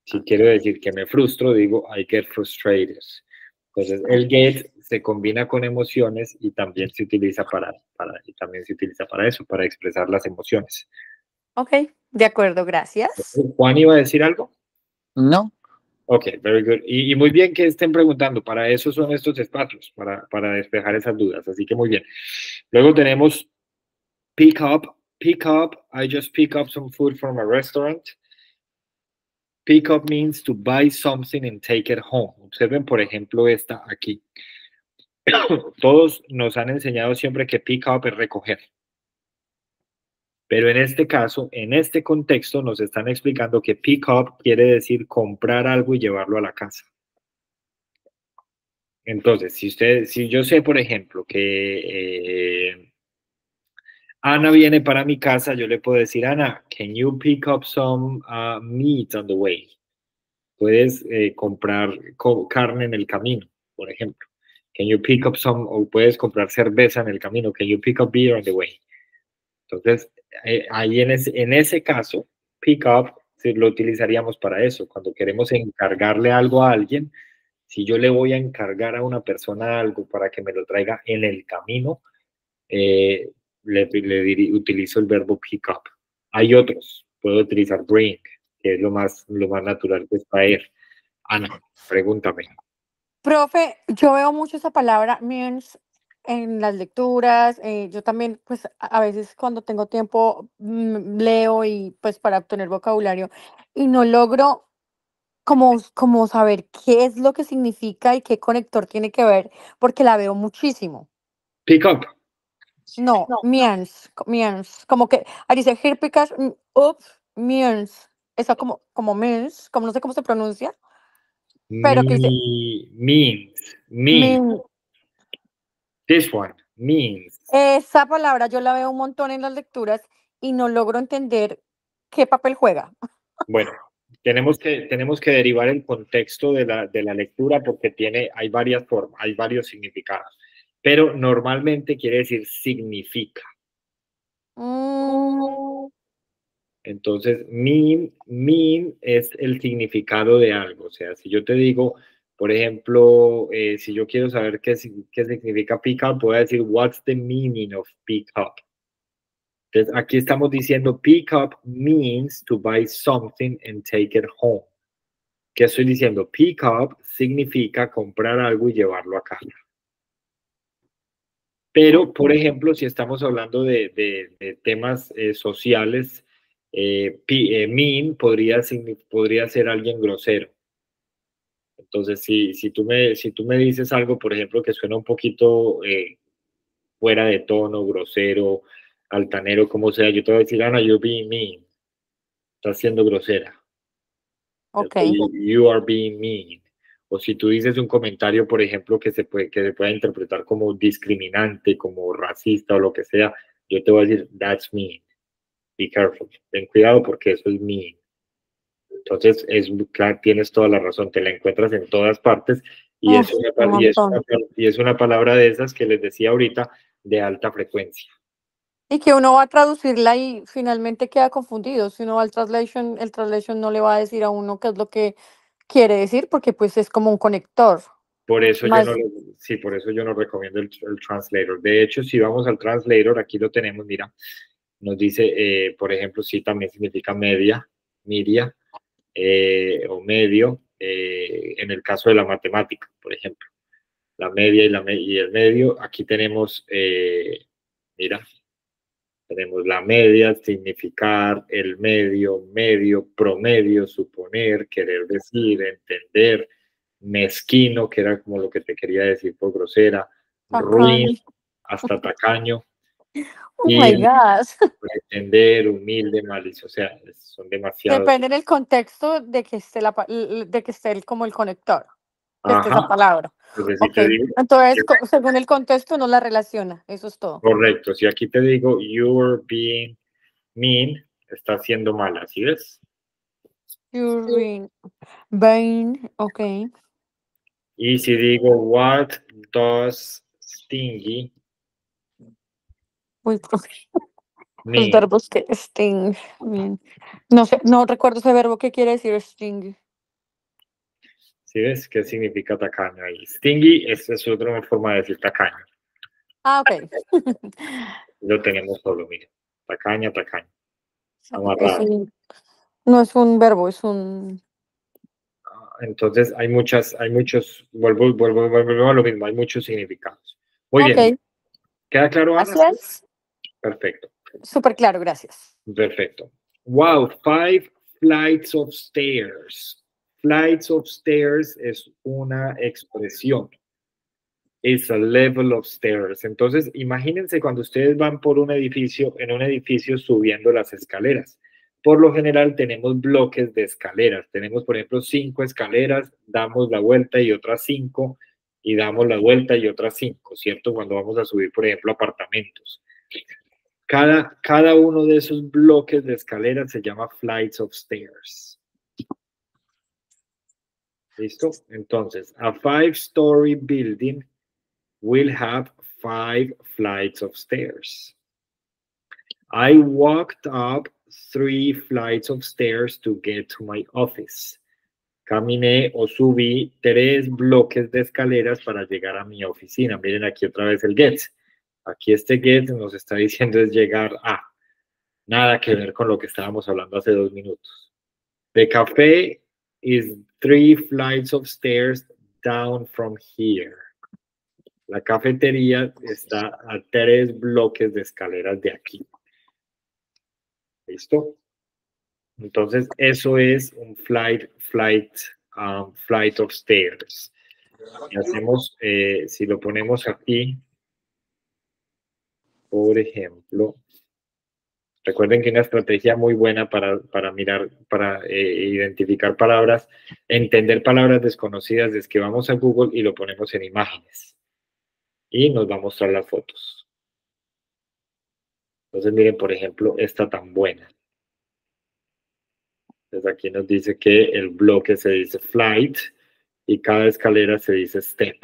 Si quiero decir que me frustro, digo I get frustrated. Entonces, el get se combina con emociones y también se utiliza para eso, para expresar las emociones. Ok, de acuerdo, gracias. Juan iba a decir algo. No, Ok, very good. Y muy bien que estén preguntando, para eso son estos espacios, para despejar esas dudas, así que muy bien. Luego tenemos pick up, I just pick up some food from a restaurant. Pick up means to buy something and take it home. Observen, por ejemplo, esta aquí. Todos nos han enseñado siempre que pick up es recoger. Pero en este caso, en este contexto, nos están explicando que pick up quiere decir comprar algo y llevarlo a la casa. Entonces, si yo sé, por ejemplo, que Ana viene para mi casa, yo le puedo decir, Ana, can you pick up some meat on the way? Puedes comprar carne en el camino, por ejemplo. Can you pick up some, o puedes comprar cerveza en el camino. Can you pick up beer on the way? Entonces, ahí en ese caso, pick up lo utilizaríamos para eso. Cuando queremos encargarle algo a alguien, si yo le voy a encargar a una persona algo para que me lo traiga en el camino, utilizo el verbo pick up. Hay otros, puedo utilizar bring, que es lo más natural que es traer. Ana, pregúntame. Profe, yo veo mucho esa palabra means en las lecturas. Yo también, pues a veces cuando tengo tiempo leo y pues para obtener vocabulario y no logro como saber qué es lo que significa y qué conector tiene que ver, porque la veo muchísimo. Pick up. No, means, como que, ahí dice, here pick up, means, esa como means, como no sé cómo se pronuncia, pero que dice, Means. mean. This one, means. Esa palabra yo la veo un montón en las lecturas y no logro entender qué papel juega. Bueno, tenemos que derivar el contexto de la lectura porque hay varias formas, hay varios significados, pero normalmente quiere decir significa. Entonces, mean es el significado de algo. O sea, si yo te digo, por ejemplo, si yo quiero saber qué significa pick up, voy a decir, what's the meaning of pick up? Entonces, aquí estamos diciendo pick up means to buy something and take it home. ¿Qué estoy diciendo? Pick up significa comprar algo y llevarlo a casa. Pero, por ejemplo, si estamos hablando de temas sociales, mean podría ser alguien grosero. Entonces, si tú me dices algo, por ejemplo, que suena un poquito fuera de tono, grosero, altanero, como sea, yo te voy a decir, Ana, you're being mean. Estás siendo grosera. Ok. You are being mean. O si tú dices un comentario, por ejemplo, que se pueda interpretar como discriminante, como racista o lo que sea, yo te voy a decir, that's mean. Be careful. Ten cuidado porque eso es mean. Entonces, tienes toda la razón, te la encuentras en todas partes y es una palabra de esas que les decía ahorita, de alta frecuencia. Y que uno va a traducirla y finalmente queda confundido. Si uno va al translation, el translation no le va a decir a uno qué es lo que quiere decir, porque pues es como un conector. Por eso Más- por eso yo no recomiendo el translator. De hecho, si vamos al translator, aquí lo tenemos, mira, nos dice, por ejemplo, sí, también significa media o medio, en el caso de la matemática, por ejemplo. La media y el medio, aquí tenemos, mira, tenemos la media, significar, el medio, promedio, suponer, querer decir, entender, mezquino, que era como lo que te quería decir por grosera, ruin, hasta tacaño, Oh my God. pretender, humilde, malicioso, o sea, son demasiado. Depende del contexto de que esté como el conector, que esté esa Ajá. palabra. Entonces, si Ok. te digo, Entonces, según el contexto, no la relaciona. Eso es todo. correcto, si aquí te digo, you're being mean, está siendo mala, ¿sí ves? You're being, ok. Y si digo, what does stingy Uy, profe, los mean? verbos que sting. Bien. No sé, no recuerdo ese verbo que quiere decir sting. ¿Sí ves? ¿Qué significa tacaño ahí? Stingy es otra forma de decir tacaño. Ah, ok. Lo tenemos solo, mire. Tacaña, tacaño. Es Amarrado. no es un verbo, es un... Entonces hay muchos, vuelvo a lo mismo, hay muchos significados. Muy bien. Ok, ¿Queda claro, Ana? así es. Perfecto, Súper claro, gracias. perfecto. Wow, 5 flights of stairs. Flights of stairs es una expresión. Is a level of stairs. Entonces, imagínense cuando ustedes van por un edificio, en un edificio subiendo las escaleras. Por lo general tenemos bloques de escaleras. Tenemos, por ejemplo, 5 escaleras, damos la vuelta y otras 5, y damos la vuelta y otras 5, ¿cierto? Cuando vamos a subir, por ejemplo, apartamentos. Cada uno de esos bloques de escaleras se llama flights of stairs. ¿Listo? Entonces, a 5-story building will have 5 flights of stairs. I walked up 3 flights of stairs to get to my office. Caminé o subí 3 bloques de escaleras para llegar a mi oficina. Miren aquí otra vez el get. Aquí este get nos está diciendo es llegar a. Nada que ver con lo que estábamos hablando hace 2 minutos. The café is 3 flights of stairs down from here. La cafetería está a 3 bloques de escaleras de aquí. ¿Listo? Entonces, eso es un flight of stairs. Y hacemos, si lo ponemos aquí, por ejemplo, recuerden que una estrategia muy buena para mirar, para identificar palabras, entender palabras desconocidas, es que vamos a Google y lo ponemos en imágenes. Y nos va a mostrar las fotos. Entonces, miren, por ejemplo, esta tan buena. Entonces, aquí nos dice que el bloque se dice flight y cada escalera se dice step.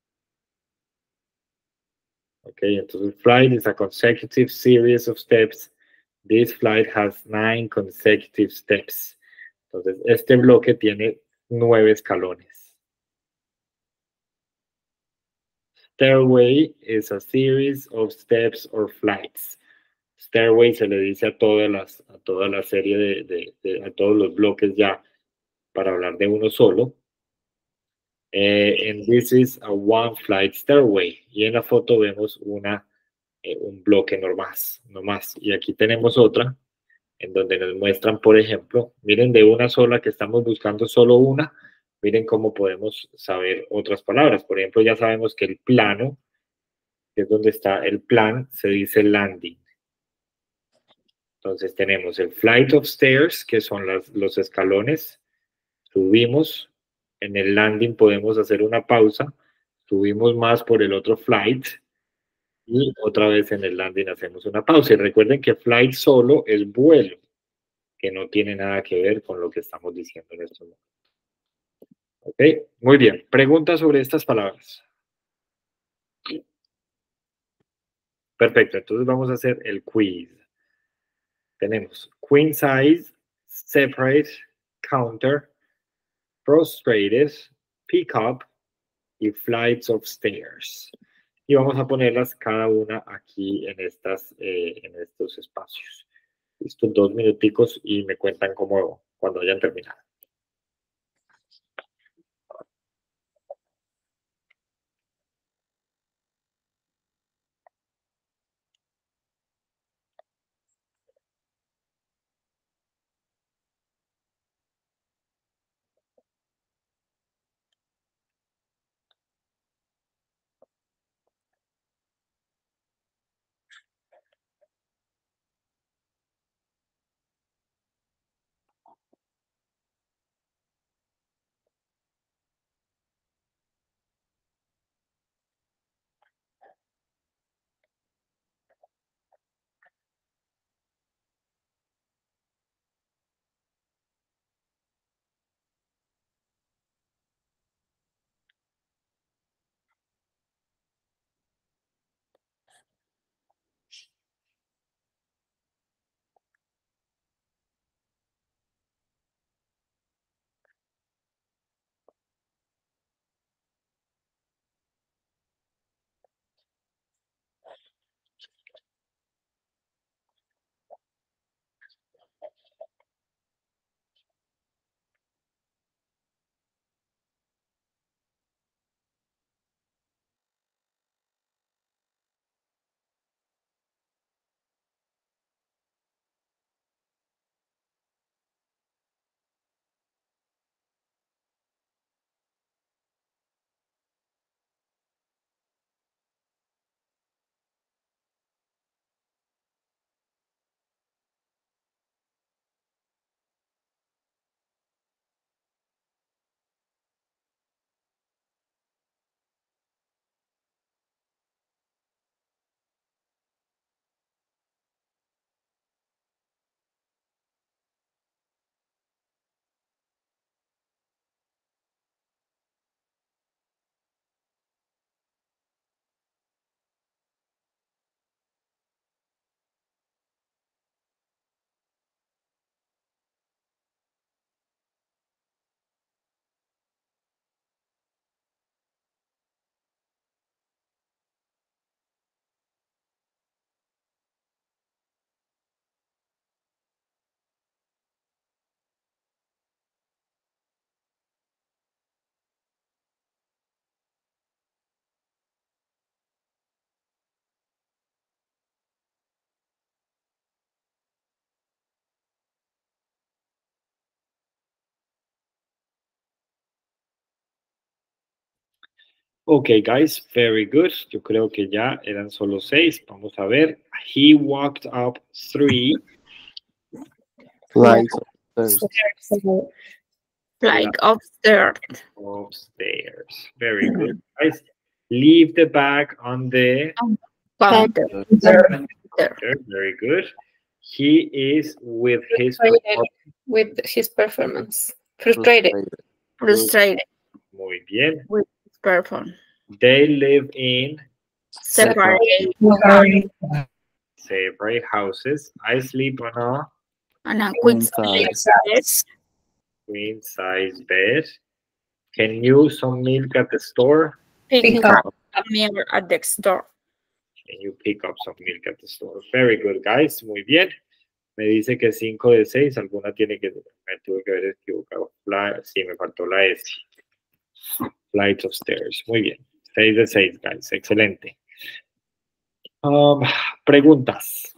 Ok, entonces flight is a consecutive series of steps. This flight has 9 consecutive steps. Entonces, este bloque tiene 9 escalones. Stairway is a series of steps or flights. Stairway se le dice a toda la serie a todos los bloques ya para hablar de uno solo. And this is a one flight stairway. Y en la foto vemos un bloque no más. Y aquí tenemos otra en donde nos muestran, por ejemplo, miren de una sola que estamos buscando solo una, miren cómo podemos saber otras palabras. Por ejemplo, ya sabemos que el plano, que es donde está el plan, se dice landing. Entonces tenemos el flight of stairs, que son los escalones. Subimos, en el landing podemos hacer una pausa, subimos más por el otro flight y otra vez en el landing hacemos una pausa. Y recuerden que flight solo es vuelo, que no tiene nada que ver con lo que estamos diciendo en este momento. ¿Ok? Muy bien. Preguntas sobre estas palabras. Perfecto. Entonces vamos a hacer el quiz. Tenemos queen size, separate, counter, prostrated, pick up y flights of stairs. Y vamos a ponerlas cada una aquí en estos espacios. Listo, 2 minuticos y me cuentan cuando hayan terminado. Okay, guys, very good. Yo creo que ya eran solo 6. Vamos a ver. He walked up 3 Flights of stairs. Like upstairs. upstairs. Very good, guys. Leave the bag on the Counter. Very good. He is with his performance. Frustrated. Frustrated. Muy bien. With his performance. They live in Separate. separate houses. I sleep on a And a Queen quick size. queen size bed. Can you some milk at the store? Pick up a meal at the store. Can you pick up some milk at the store? Very good, guys. Muy bien. Me dice que 5 de 6. Alguna tiene que... Me tuve que haber equivocado. Sí, me faltó la S. Flight of stairs. Muy bien. 6 de 6, guys. Excelente. Preguntas.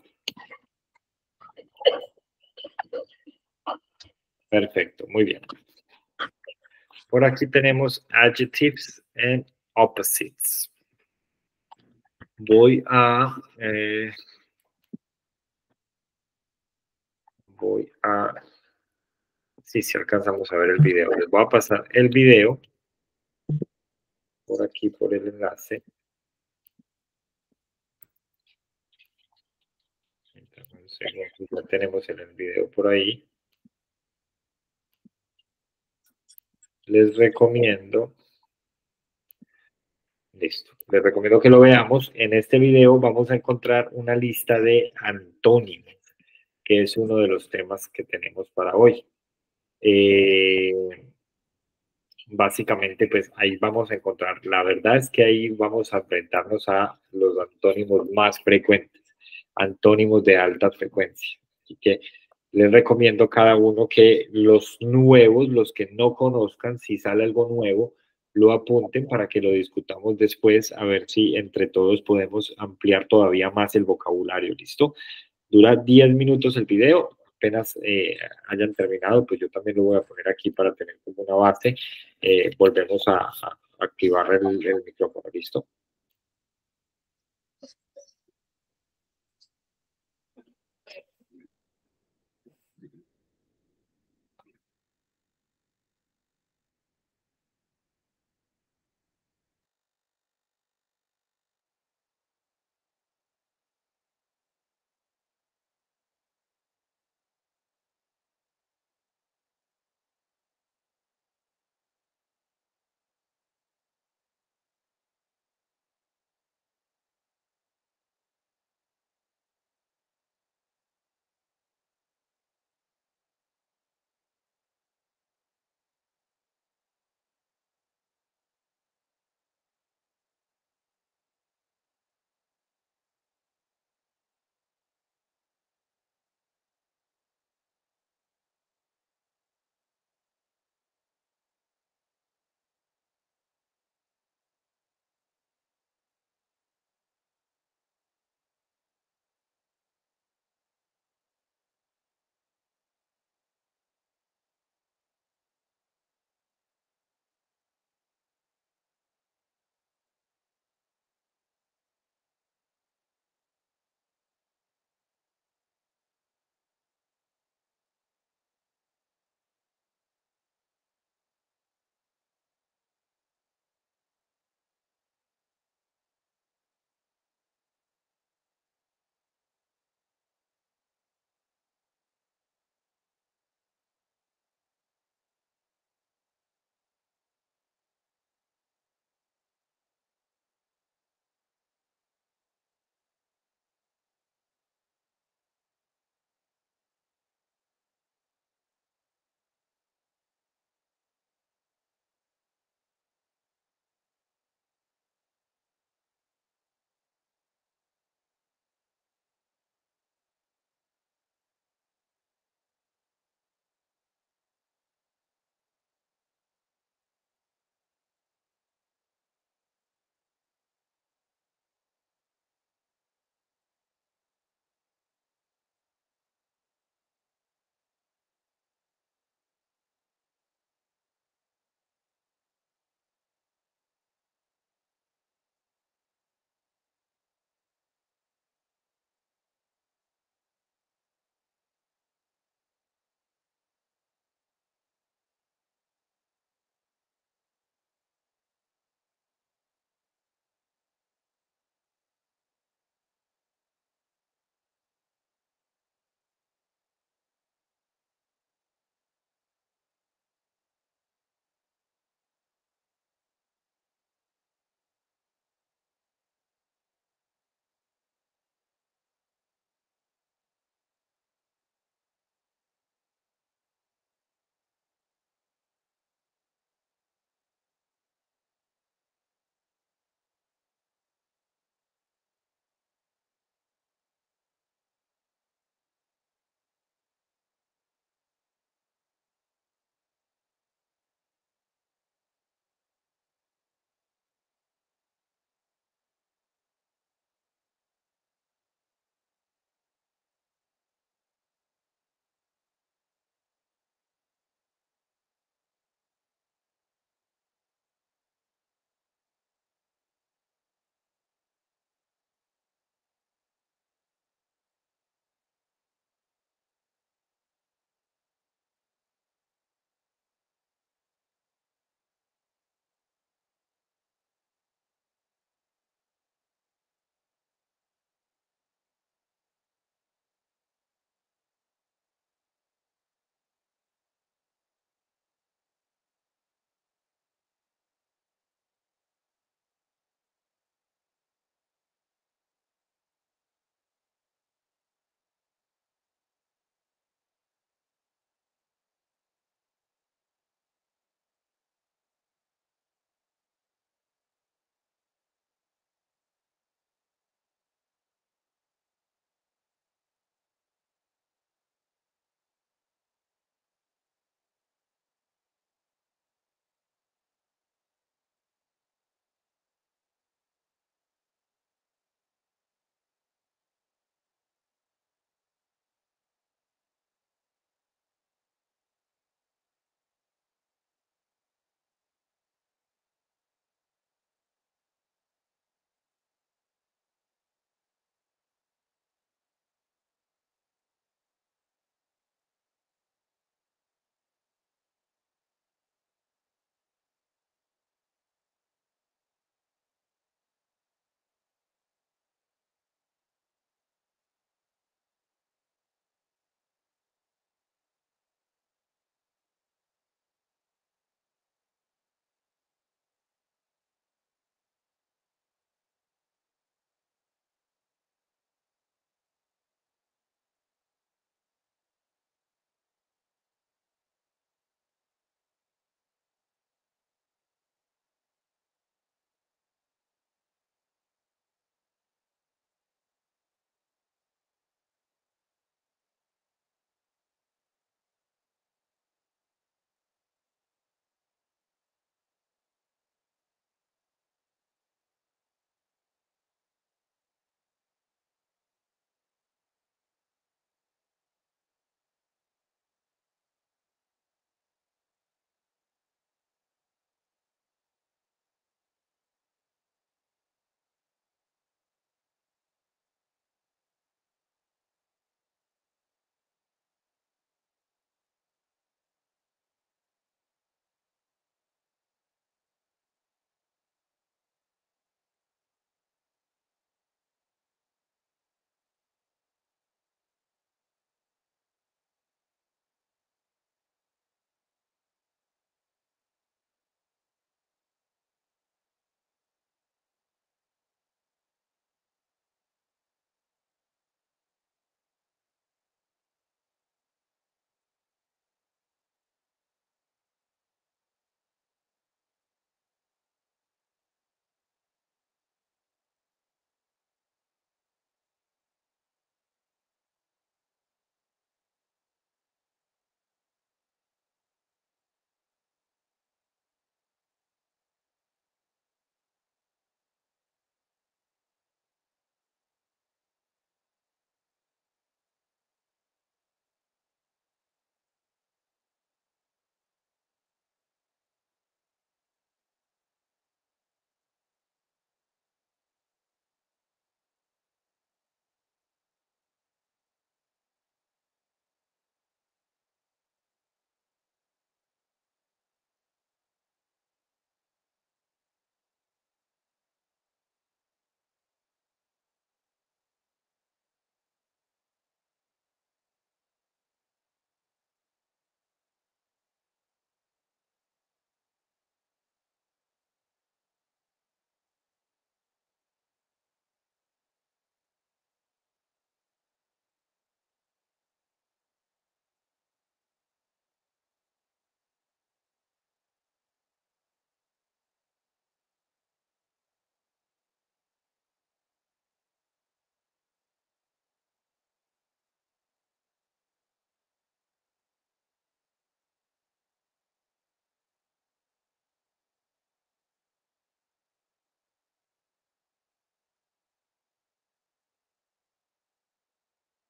Perfecto. Muy bien. Por aquí tenemos adjectives and opposites. Voy a sí, si alcanzamos a ver el video. Les voy a pasar el video por aquí, por el enlace. Un segundo, ya tenemos el video por ahí. Les recomiendo. Listo. Les recomiendo que lo veamos. En este video vamos a encontrar una lista de antónimos, que es uno de los temas que tenemos para hoy. Básicamente, pues ahí vamos a encontrar. La verdad es que ahí vamos a enfrentarnos a los antónimos más frecuentes, antónimos de alta frecuencia. Así que les recomiendo cada uno que los nuevos, los que no conozcan, si sale algo nuevo, lo apunten para que lo discutamos después, a ver si entre todos podemos ampliar todavía más el vocabulario. ¿Listo? Dura 10 minutos el video. Apenas hayan terminado, pues yo también lo voy a poner aquí para tener como una base. Volvemos a activar el micrófono. ¿Listo?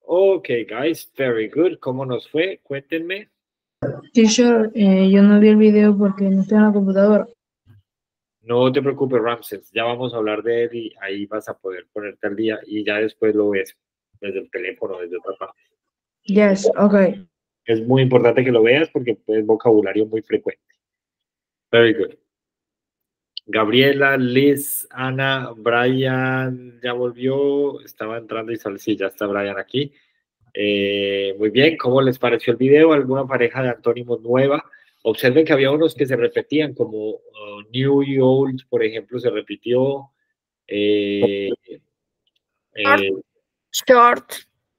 Okay, guys, very good. ¿Cómo nos fue? Cuéntenme. Teacher, yo no vi el video porque no estoy en la computadora. No te preocupes, Ramses. Ya vamos a hablar de él y ahí vas a poder ponerte al día y ya después lo ves desde el teléfono, desde otra parte. Yes, okay. Es muy importante que lo veas porque es vocabulario muy frecuente. Very good. Gabriela, Liz, Ana, Brian ya volvió, estaba entrando y salió, sí, ya está Brian aquí. Muy bien, ¿cómo les pareció el video? ¿Alguna pareja de antónimos nueva? Observen que había unos que se repetían, como new y old, por ejemplo, se repitió. Short,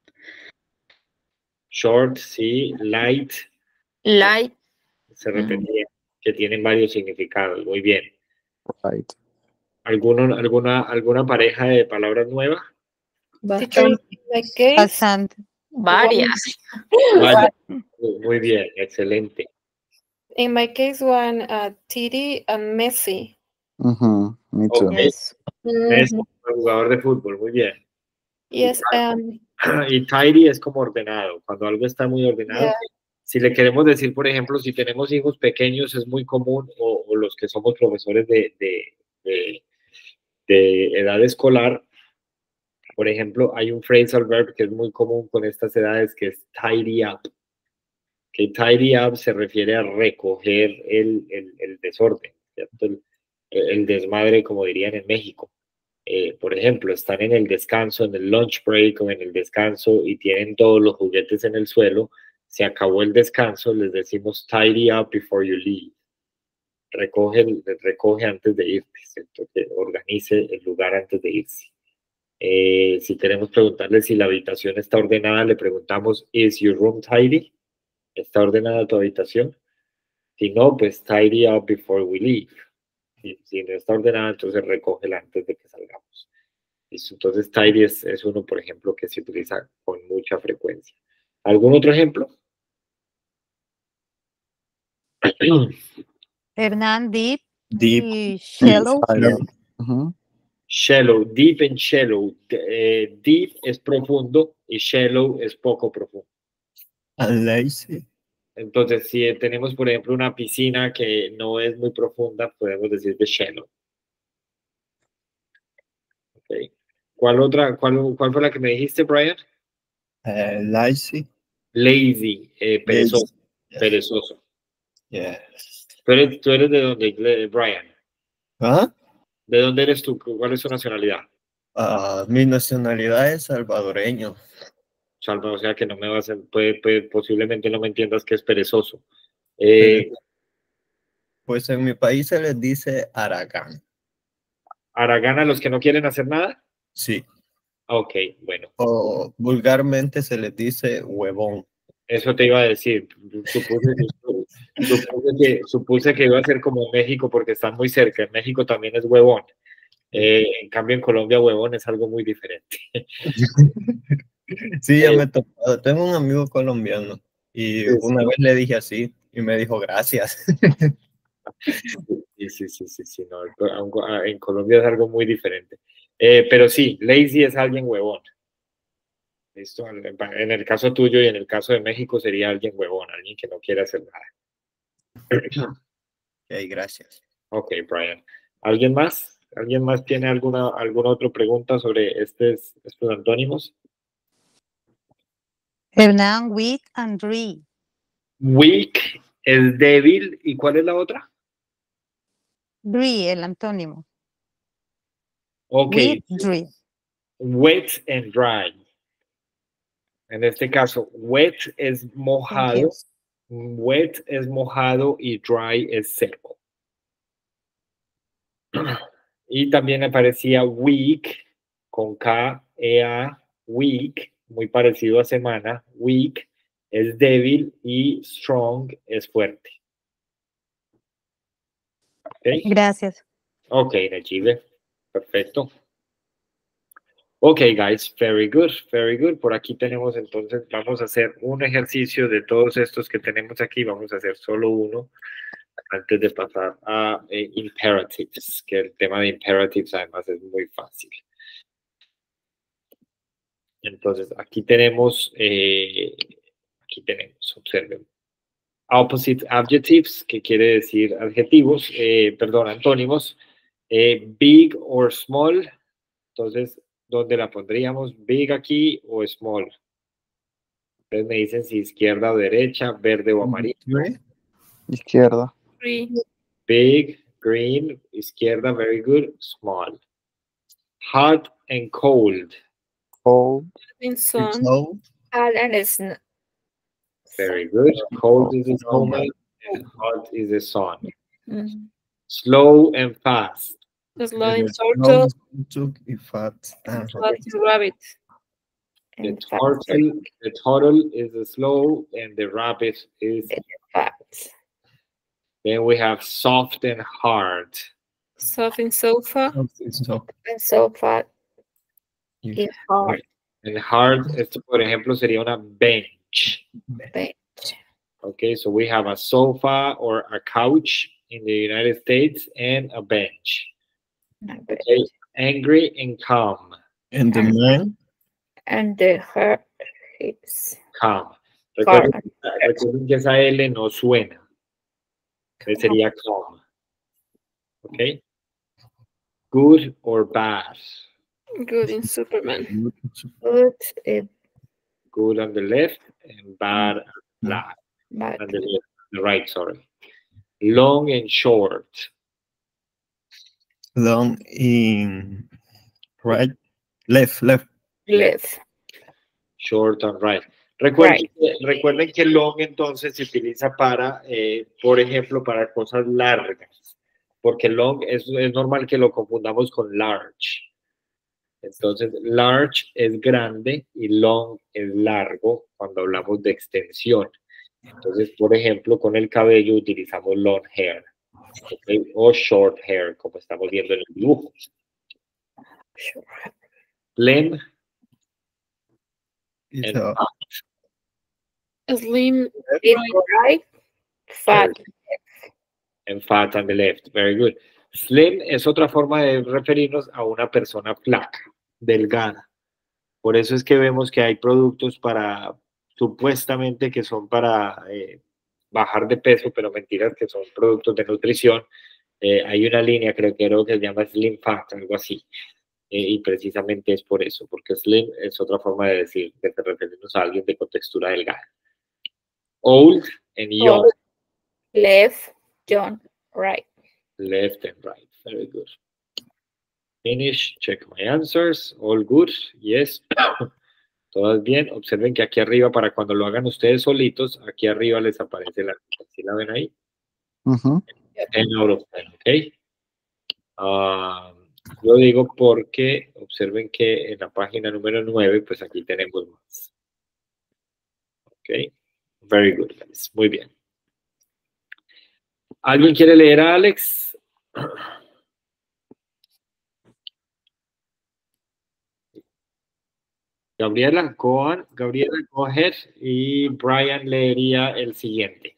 Short, sí, light, light. se repetía, que tienen varios significados. Muy bien. Right. ¿Alguna pareja de palabras nuevas? Bastante. Bastante. Varias. Vaya, muy bien, excelente. In my case, one Titi and Messi. Me too. Ok, Yes. Messi, jugador de fútbol, muy bien. Yes, Y tidy es como ordenado, cuando algo está muy ordenado. Yeah. Si le queremos decir, por ejemplo, si tenemos hijos pequeños, es muy común, o los que somos profesores de edad escolar, por ejemplo, hay un phrasal verb que es muy común con estas edades, que es tidy up. Que tidy up se refiere a recoger el desorden, ¿cierto? El desmadre, como dirían en México. Por ejemplo, están en el descanso, en el lunch break o en el descanso y tienen todos los juguetes en el suelo. Se acabó el descanso, les decimos tidy up before you leave. Recoge antes de irte, ¿cierto? Que organice el lugar antes de irse. Si queremos preguntarle si la habitación está ordenada, le preguntamos, ¿is your room tidy? ¿Está ordenada tu habitación? Si no, pues tidy up before we leave. Si no está ordenada, entonces recógela antes de que salgamos. Entonces, tidy es uno, por ejemplo, que se utiliza con mucha frecuencia. ¿Algún otro ejemplo? Hernán, deep Deep. y shallow. Shallow, deep and shallow. Deep es profundo y shallow es poco profundo. And lazy. Entonces, si tenemos, por ejemplo, una piscina que no es muy profunda, podemos decir de shallow. Okay. ¿Cuál fue la que me dijiste, Brian? Lazy. Lazy, perezoso. Yes. Perezoso. Yes. ¿Tú eres de dónde, Brian? ¿Ah? ¿De dónde eres tú? ¿Cuál es tu nacionalidad? Mi nacionalidad es salvadoreño. Salva, o sea que no me vas a, posiblemente no me entiendas que es perezoso. Pues en mi país se les dice Aragán. ¿Aragán a los que no quieren hacer nada? Sí. Ok, bueno. O vulgarmente se les dice huevón. Eso te iba a decir. Supuse que iba a ser como en México porque están muy cerca. En México también es huevón. En cambio, en Colombia, huevón es algo muy diferente. Sí, ya me tocó. Tengo un amigo colombiano y Sí, una vez le dije así y me dijo gracias. Sí, no, en Colombia es algo muy diferente. Pero sí, lazy es alguien huevón. ¿Listo? En el caso tuyo y en el caso de México sería alguien huevón, alguien que no quiere hacer nada. Ok, gracias. Ok, Brian. ¿Alguien más? ¿Alguien más tiene alguna otra pregunta sobre estos antónimos? Hernán, weak and dry. Weak es débil. ¿Y cuál es la otra? Dry, el antónimo. Ok. Weak, dry. Wet and dry. En este caso, wet es mojado. Wet es mojado y dry es seco. Y también aparecía weak, con K, E-A, weak, muy parecido a semana. Weak es débil y strong es fuerte. ¿Okay? Gracias. Ok, Najibe. Perfecto. Ok, guys, very good, very good. Por aquí tenemos entonces, vamos a hacer un ejercicio de todos estos que tenemos aquí. Vamos a hacer solo uno antes de pasar a imperatives, que el tema de imperatives además es muy fácil. Entonces, aquí tenemos, observen, opposite adjectives, que quiere decir adjetivos, perdón, antónimos, big or small. Entonces, ¿dónde la pondríamos? Big aquí o small. Ustedes me dicen si izquierda o derecha, verde o amarillo. Izquierda. Big, green, izquierda, very good, small. Hot and cold. Cold. In sun. So, And it's Very good. Cold is the summer and hot is the sun. Mhm. Slow and fast. Slow in no, turtle, took a fat and fast in rabbit. The And fast turtle is the slow and the rabbit is. fast. Then we have soft and hard. Soft in sofa so and sofa You- is hard. And hard, esto por ejemplo sería una bench. Bench. Okay, so we have a sofa or a couch in the United States and a bench. Okay, angry and calm. and the man And the heart is Calm. calm. Recuerden que esa L no suena. Que sería calm. Okay. Good or bad. Good in Superman. good, Good, Good on the left and bad on the left. bad. On the left, the right, sorry. Long and short. long in right, left, Left. Short and right. Recuerden que long entonces se utiliza para, por ejemplo, para cosas largas. Porque long es normal que lo confundamos con large. Entonces, large es grande y long es largo cuando hablamos de extensión. Entonces, por ejemplo, con el cabello utilizamos long hair, ¿okay? O short hair, como estamos viendo en el dibujo. Slim and so fat, Slim is right. Fat. and fat on the left. Very good. Slim es otra forma de referirnos a una persona flaca, delgada. Por eso es que vemos que hay productos para, supuestamente que son para bajar de peso, pero mentiras que son productos de nutrición. Hay una línea, creo que se llama Slim Fat, algo así. Y precisamente es por eso, porque Slim es otra forma de decir, de referirnos a alguien de contextura delgada. Old and young. Old. Left. Young. Right. Left and right. Very good. Finish. Check my answers. All good. Yes. Todas bien. Observen que aquí arriba, para cuando lo hagan ustedes solitos, aquí arriba les aparece la nota. ¿Sí la ven ahí? 10 out of 10, ¿ok? Lo digo porque observen que en la página número 9, pues aquí tenemos más. ¿Ok? Very good, guys. Muy bien. ¿Alguien quiere leer a Alex? Gabriela, go on. Gabriela, go ahead. Y Brian leería el siguiente.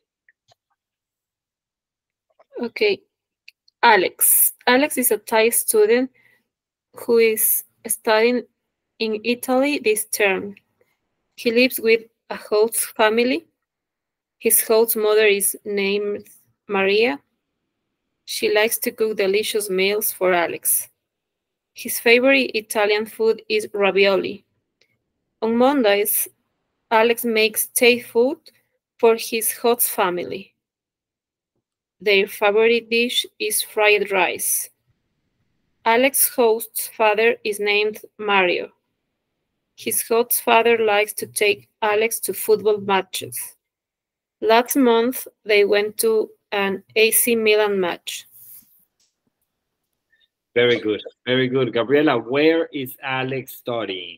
Okay. Alex. Alex is a Thai student who is studying in Italy this term. He lives with a host family. His host mother is named Maria. She likes to cook delicious meals for Alex. His favorite Italian food is ravioli. On Mondays, Alex makes Thai food for his host family. Their favorite dish is fried rice. Alex's host's father is named Mario. His host's father likes to take Alex to football matches. Last month, they went to an AC Milan match. Very good. Very good. Gabriela, where is Alex studying?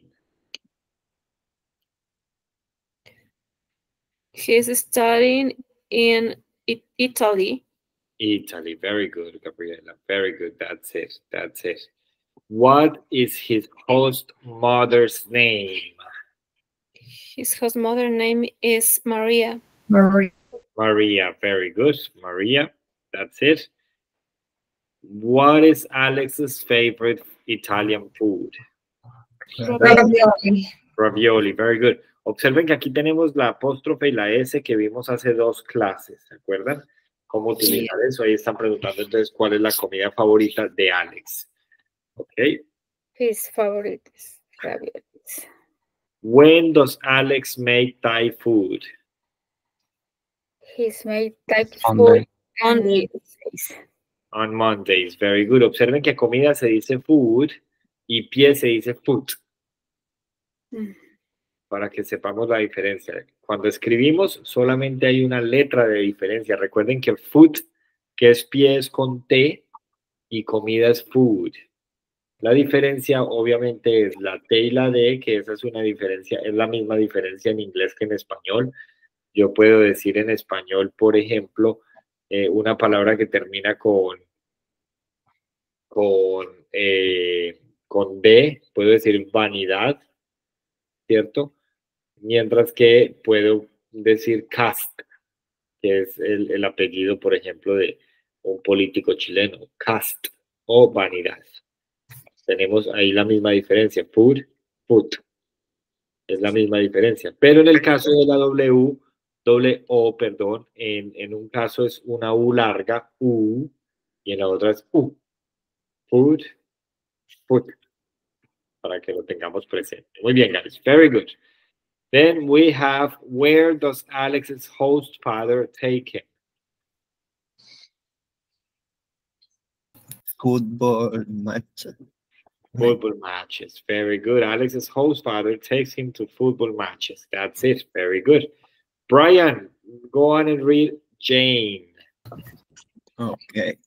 He's studying in Italy. Italy. Very good, Gabriela. Very good. That's it. That's it. What is his host mother's name? His host mother name is Maria. Maria. Very good. Maria. That's it. What is Alex's favorite Italian food? Ravioli. Ravioli, very good. Observen que aquí tenemos la apóstrofe y la S que vimos hace 2 clases, ¿se acuerdan? ¿Cómo utilizar eso? Ahí están preguntando entonces cuál es la comida favorita de Alex. Ok. His favorite is raviolis. When does Alex make Thai food? He's made type Sunday. food on Monday. Wednesdays. On Mondays, very good. Observen que comida se dice food y pie se dice foot. Para que sepamos la diferencia. Cuando escribimos solamente hay una letra de diferencia. Recuerden que foot, que es pie, es con T y comida es food. La diferencia obviamente es la T y la D, que esa es una diferencia, es la misma diferencia en inglés que en español. Yo puedo decir en español, por ejemplo, una palabra que termina con D, puedo decir vanidad, ¿cierto? Mientras que puedo decir cast, que es el apellido, por ejemplo, de un político chileno, cast o vanidad. Tenemos ahí la misma diferencia, food, foot, es la misma diferencia. Pero en el caso de la doble O, perdón, en un caso es una U larga, U, y en la otra es U, food, foot, para que lo tengamos presente. Muy bien, guys, very good. Then we have, where does Alex's host father take him? Football match. Football matches. Very good. Alex's host father takes him to football matches. That's it. Very good. Brian, go on and read Jane. Okay.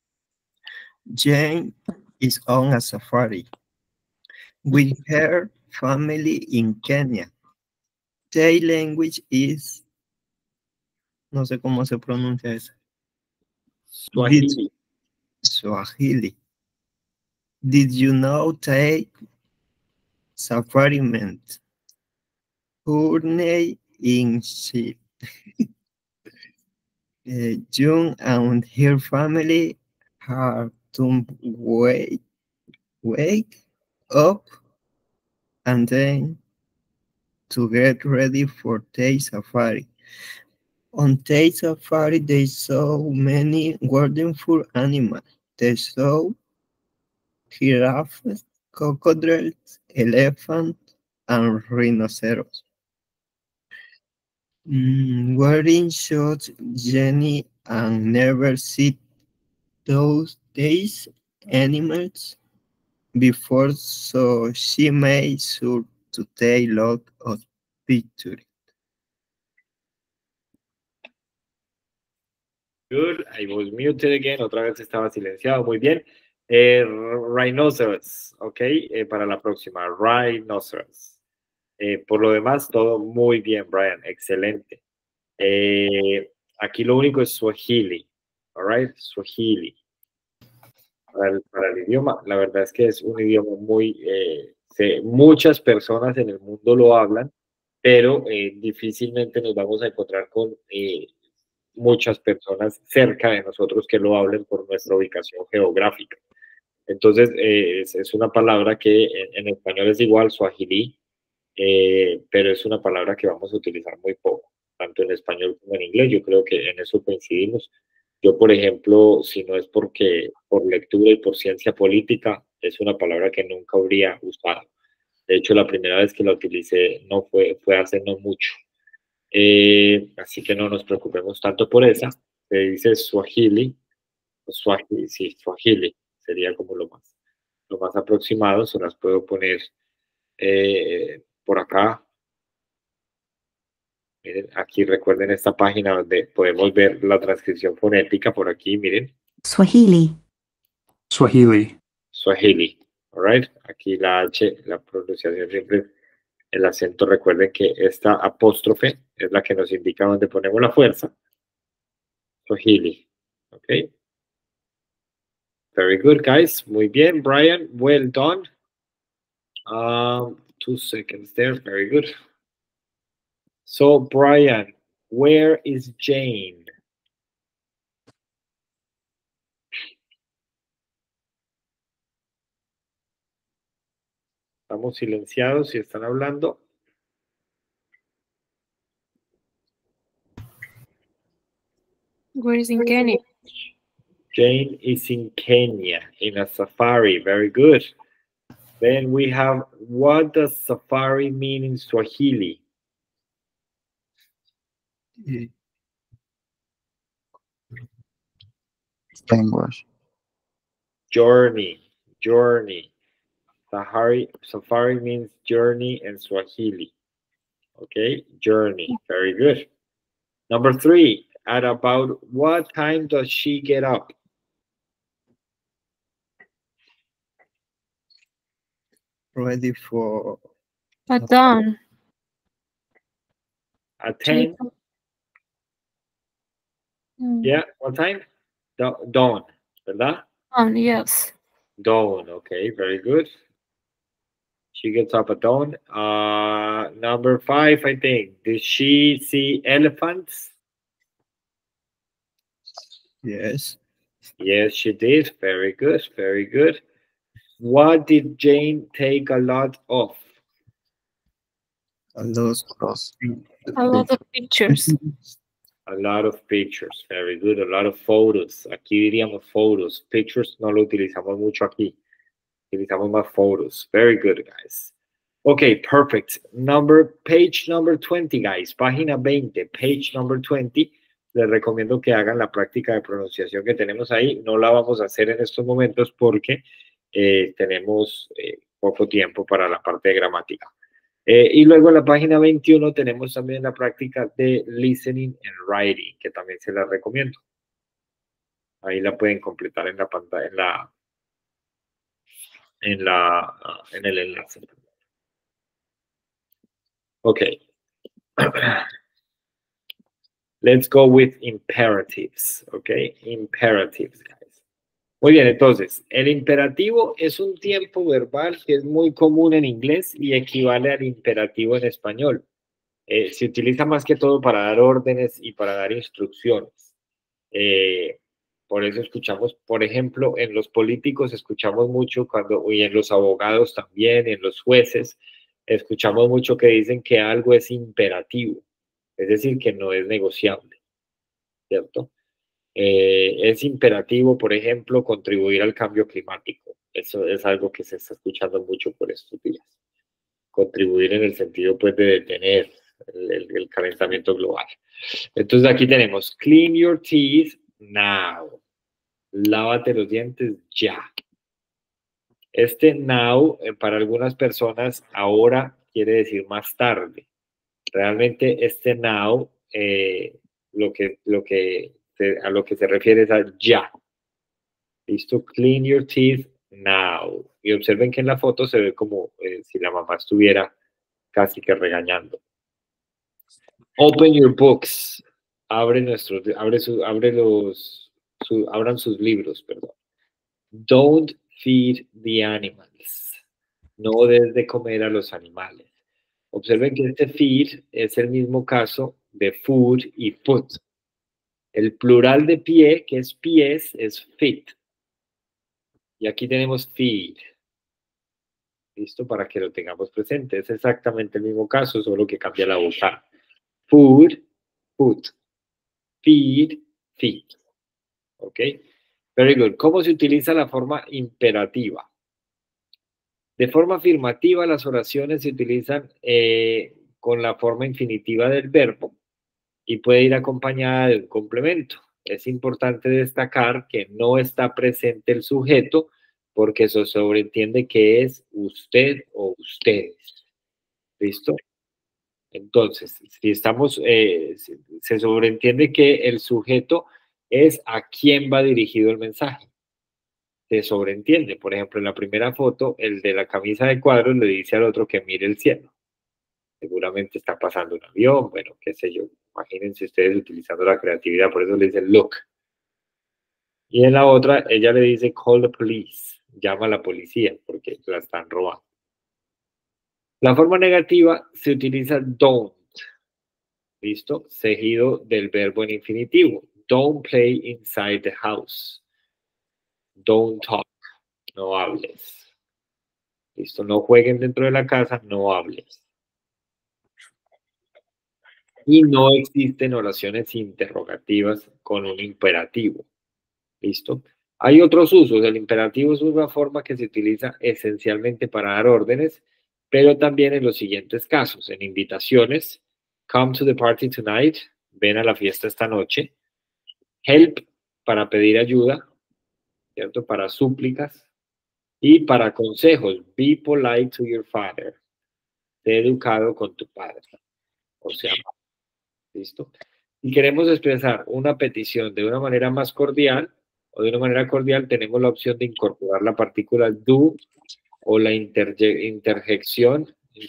Jane is on a safari with her family in Kenya. Their language is, no sé cómo se pronuncia eso. Swahili. Swahili. Did you know they safari meant journey in ship? June and her family had to wake up and then to get ready for their safari. On their safari, they saw many wonderful animals. They saw giraffes, crocodiles, elephants, and rhinoceros. Wearing shorts, Jenny and never see these animals before, so she made sure to take a lot of pictures. Good. I was muted again. Otra vez estaba silenciado. Muy bien. Rhinoceros. Ok. Para la próxima. Rhinoceros. Por lo demás, todo muy bien, Brian. Excelente. Aquí lo único es Swahili. All right. Swahili. Para el idioma, la verdad es que es un idioma muy, muchas personas en el mundo lo hablan, pero difícilmente nos vamos a encontrar con muchas personas cerca de nosotros que lo hablen por nuestra ubicación geográfica. Entonces, es una palabra que en español es igual, Swahili, pero es una palabra que vamos a utilizar muy poco, tanto en español como en inglés. Yo creo que en eso coincidimos. Yo, por ejemplo, si no es porque por lectura y por ciencia política, es una palabra que nunca habría usado. De hecho, la primera vez que la utilicé no fue hace no mucho. Así que no nos preocupemos tanto por esa. Se dice Swahili, sí, Swahili sería como lo más aproximado. Se las puedo poner por acá. Miren, aquí recuerden esta página donde podemos ver la transcripción fonética por aquí, miren. Swahili. Swahili. Swahili, all right. Aquí la H, la pronunciación siempre, el acento, recuerden que esta apóstrofe es la que nos indica dónde ponemos la fuerza. Swahili, ok. Very good, guys. Muy bien, Brian. Well done. 2 seconds there. Very good. So, Brian, where is Jane? Estamos silenciados si están hablando. Where is in Kenya? Jane is in Kenya in a safari. Very good. Then we have, what does safari mean in Swahili? Language. Journey. Safari means journey in Swahili. Okay, journey. Very good. Number 3, at about what time does she get up? Ready for At dawn. At 10? Yeah, what time? Dawn, ¿verdad? Yes. Dawn, okay, very good. She gets up at dawn. Number 5, I think. Did she see elephants? yes. Yes, she did. Very good, very good. What did Jane take a lot of? A lot A lot of pictures. A lot of pictures. Very good. A lot of photos. Aquí diríamos photos. Pictures no lo utilizamos mucho aquí. Utilizamos más photos. Very good, guys. Okay, perfect. Page number 20, guys. Página 20, page number 20. Les recomiendo que hagan la práctica de pronunciación que tenemos ahí. No la vamos a hacer en estos momentos porque tenemos poco tiempo para la parte de gramática. Y luego en la página 21 tenemos también la práctica de listening and writing, que también se la recomiendo. Ahí la pueden completar en la pantalla, en el enlace. Okay. Let's go with imperatives, okay? Imperatives, guys. Muy bien, entonces, el imperativo es un tiempo verbal que es muy común en inglés y equivale al imperativo en español. Se utiliza más que todo para dar órdenes y para dar instrucciones. Por eso escuchamos, por ejemplo, en los políticos escuchamos mucho y en los abogados también, en los jueces, escuchamos mucho que dicen que algo es imperativo, es decir, que no es negociable, ¿cierto? Es imperativo, por ejemplo, contribuir al cambio climático. Eso es algo que se está escuchando mucho por estos días. Contribuir en el sentido, pues, de detener el calentamiento global. Entonces, aquí tenemos, clean your teeth now. Lávate los dientes ya. Este now, para algunas personas, ahora quiere decir más tarde. Realmente este now, a lo que se refiere es a ya. Listo, clean your teeth now. Y observen que en la foto se ve como si la mamá estuviera casi que regañando. Open your books. Abran sus libros, perdón. Don't feed the animals. No des de comer a los animales. Observen que este feed es el mismo caso de food y foot. El plural de pie, que es pies, es feet. Y aquí tenemos feed. Listo, para que lo tengamos presente. Es exactamente el mismo caso, solo que cambia la vocal. Food, foot. Feed, feet. ¿Ok? Very good. ¿Cómo se utiliza la forma imperativa? De forma afirmativa, las oraciones se utilizan con la forma infinitiva del verbo y puede ir acompañada de un complemento. Es importante destacar que no está presente el sujeto porque se sobreentiende que es usted o ustedes. ¿Listo? Entonces, si estamos, se sobreentiende que el sujeto es a quién va dirigido el mensaje. Se sobreentiende. Por ejemplo, en la primera foto, el de la camisa de cuadros le dice al otro que mire el cielo. Seguramente está pasando un avión, bueno, qué sé yo. Imagínense ustedes utilizando la creatividad, por eso le dice look. Y en la otra, ella le dice call the police, llama a la policía, porque la están robando. La forma negativa se utiliza don't, ¿listo? Seguido del verbo en infinitivo. Don't play inside the house. Don't talk, no hables. Listo, no jueguen dentro de la casa, no hables. Y no existen oraciones interrogativas con un imperativo. ¿Listo? Hay otros usos. El imperativo es una forma que se utiliza esencialmente para dar órdenes, pero también en los siguientes casos. En invitaciones, come to the party tonight, ven a la fiesta esta noche. Help, para pedir ayuda, ¿cierto? Para súplicas. Y para consejos, be polite to your father. Sé educado con tu padre. O sea, ¿listo? Si queremos expresar una petición de una manera más cordial o de una manera cordial, tenemos la opción de incorporar la partícula do o la interjection,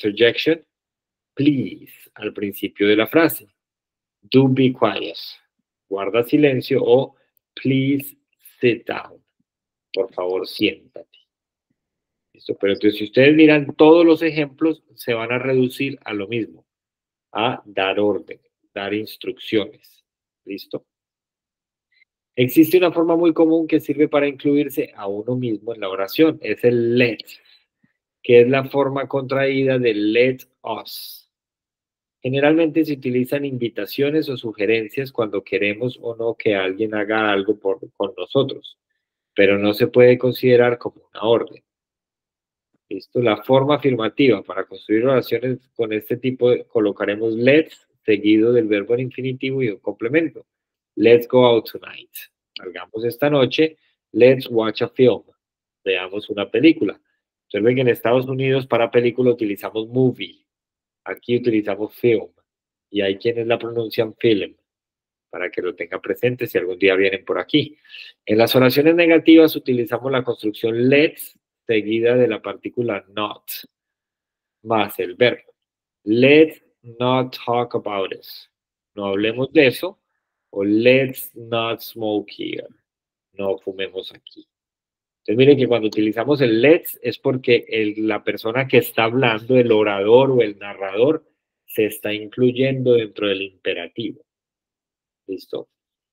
please, al principio de la frase. Do be quiet. Guarda silencio o please sit down. Por favor, siéntate. ¿Listo? Pero entonces, si ustedes miran todos los ejemplos, se van a reducir a lo mismo, a dar orden, dar instrucciones. ¿Listo? Existe una forma muy común que sirve para incluirse a uno mismo en la oración. Es el let, que es la forma contraída de let us. Generalmente se utilizan invitaciones o sugerencias cuando queremos o no que alguien haga algo con nosotros, pero no se puede considerar como una orden. ¿Listo? La forma afirmativa para construir oraciones con este tipo colocaremos let's seguido del verbo en infinitivo y un complemento. Let's go out tonight. Salgamos esta noche. Let's watch a film. Veamos una película. Ustedes ven que en Estados Unidos para película utilizamos movie. Aquí utilizamos film. Y hay quienes la pronuncian film, para que lo tengan presente si algún día vienen por aquí. En las oraciones negativas utilizamos la construcción let's seguida de la partícula not, más el verbo. Let's not talk about it. No hablemos de eso. O let's not smoke here. No fumemos aquí. Entonces miren que cuando utilizamos el let's es porque la persona que está hablando, el orador o el narrador, se está incluyendo dentro del imperativo. ¿Listo?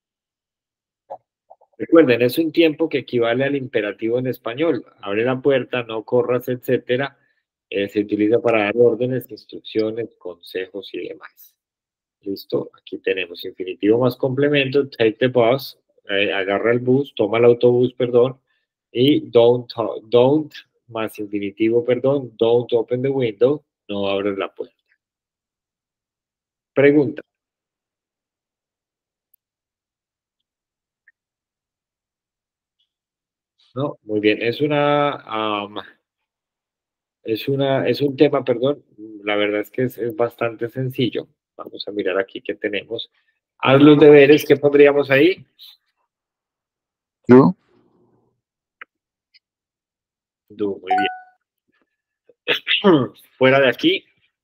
Recuerden, es un tiempo que equivale al imperativo en español. Abre la puerta, no corras, etcétera. Se utiliza para dar órdenes, instrucciones, consejos y demás. ¿Listo? Aquí tenemos infinitivo más complemento, take the bus, agarra el bus, toma el autobús, perdón, y don't más infinitivo, perdón, don't open the window, no abres la puerta. Pregunta. No, muy bien, es un tema, perdón, la verdad es que es bastante sencillo. Vamos a mirar aquí qué tenemos. Haz los deberes, ¿qué pondríamos ahí? Do. Do, muy bien. Fuera de aquí.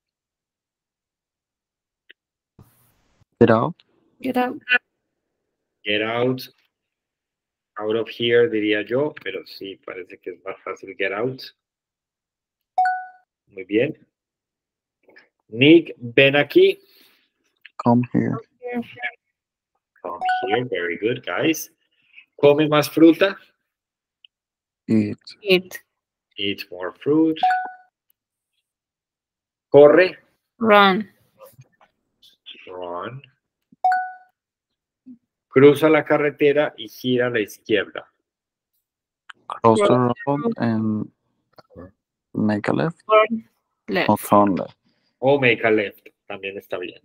Get out. Get out. Get out. Out of here, diría yo, pero sí, parece que es más fácil get out. Muy bien. Nick, ven aquí. Come here. Come here, very good, guys. Come más fruta. Eat. Eat. Eat more fruit. Corre. Run. Run. Cruza la carretera y gira a la izquierda. Cross the road and make a left. Turn left. O turn left. O make a left, también está bien.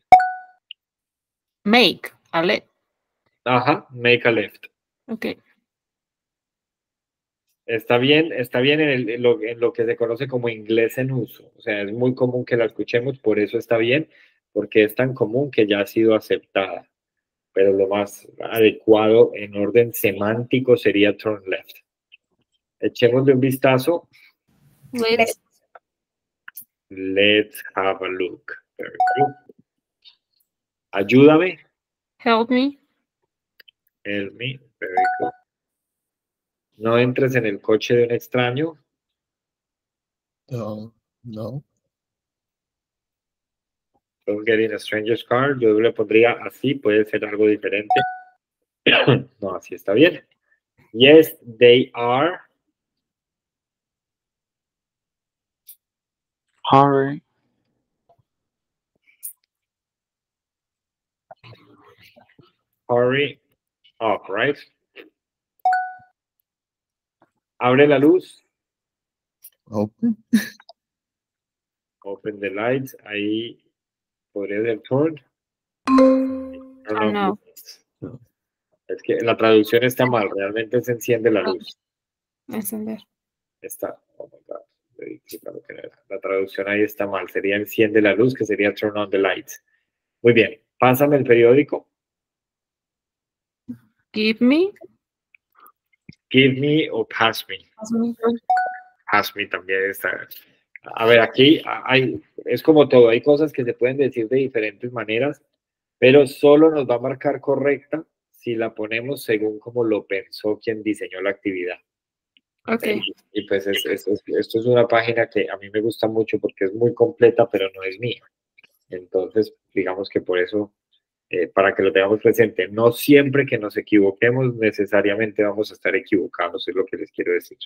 Make a left. Ajá, make a left. Okay. Está bien en lo que se conoce como inglés en uso. O sea, es muy común que la escuchemos, por eso está bien, porque es tan común que ya ha sido aceptada. Pero lo más adecuado en orden semántico sería turn left. Echémosle un vistazo. Let's have a look. Very good. Ayúdame. Help me. Help me. Very good. No entres en el coche de un extraño. No. Don't get in a stranger's car. Yo le pondría así, puede ser algo diferente. No, así está bien. Yes, they are. Hurry. Hurry up, right? Abre la luz. Open. Open the lights. Ahí podría ser turn. Oh, no. Es que la traducción está mal. Realmente se enciende la luz. Encender. Está. Oh my God. La traducción ahí está mal. Sería enciende la luz, que sería turn on the lights. Muy bien. Pásame el periódico. Give me. Give me o pass me. Pass me. Pass me también está. A ver, aquí es como todo. Hay cosas que se pueden decir de diferentes maneras, pero solo nos va a marcar correcta si la ponemos según como lo pensó quien diseñó la actividad. Ok. Y pues esto es una página que a mí me gusta mucho porque es muy completa, pero no es mía. Entonces, digamos que por eso, para que lo tengamos presente, no siempre que nos equivoquemos necesariamente vamos a estar equivocados, es lo que les quiero decir.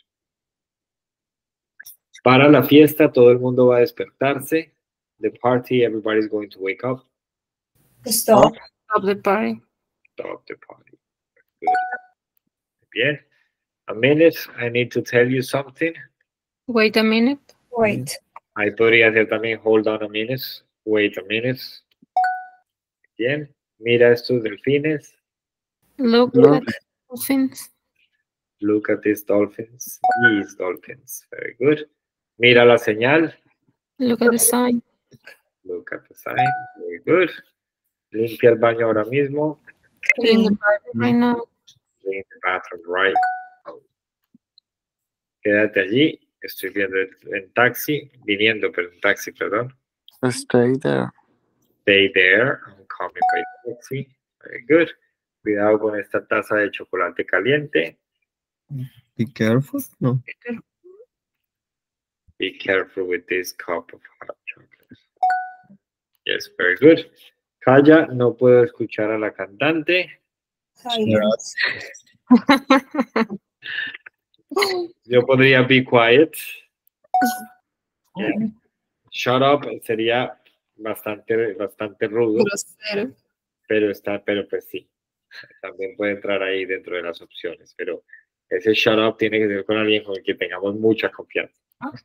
Para la fiesta, todo el mundo va a despertarse. The party, everybody's going to wake up. Stop. Stop the party. Stop the party. Good. Bien. A minute, I need to tell you something. Wait a minute. Wait. Ahí podría ser también hold on a minute. Wait a minute. Bien. Mira estos delfines. Look Look. at dolphins. Look at these dolphins. These dolphins. Very good. Mira la señal. Look at the sign. Look at the sign. Very good. Limpia el baño ahora mismo. Clean the bathroom right now. Clean the bathroom right now. Quédate allí. Estoy viendo en taxi. Viniendo, pero en taxi, perdón. Stay there. Stay there. I'm coming by taxi. Very good. Cuidado con esta taza de chocolate caliente. Be careful. No. Be careful with this cup of hot chocolate. Yes, very good. Calla, no puedo escuchar a la cantante. Silence. Yo podría be quiet. Yeah. Shut up sería bastante rudo, Grosero. pero pues sí, también puede entrar ahí dentro de las opciones, pero ese shut up tiene que ser con alguien con el que tengamos mucha confianza.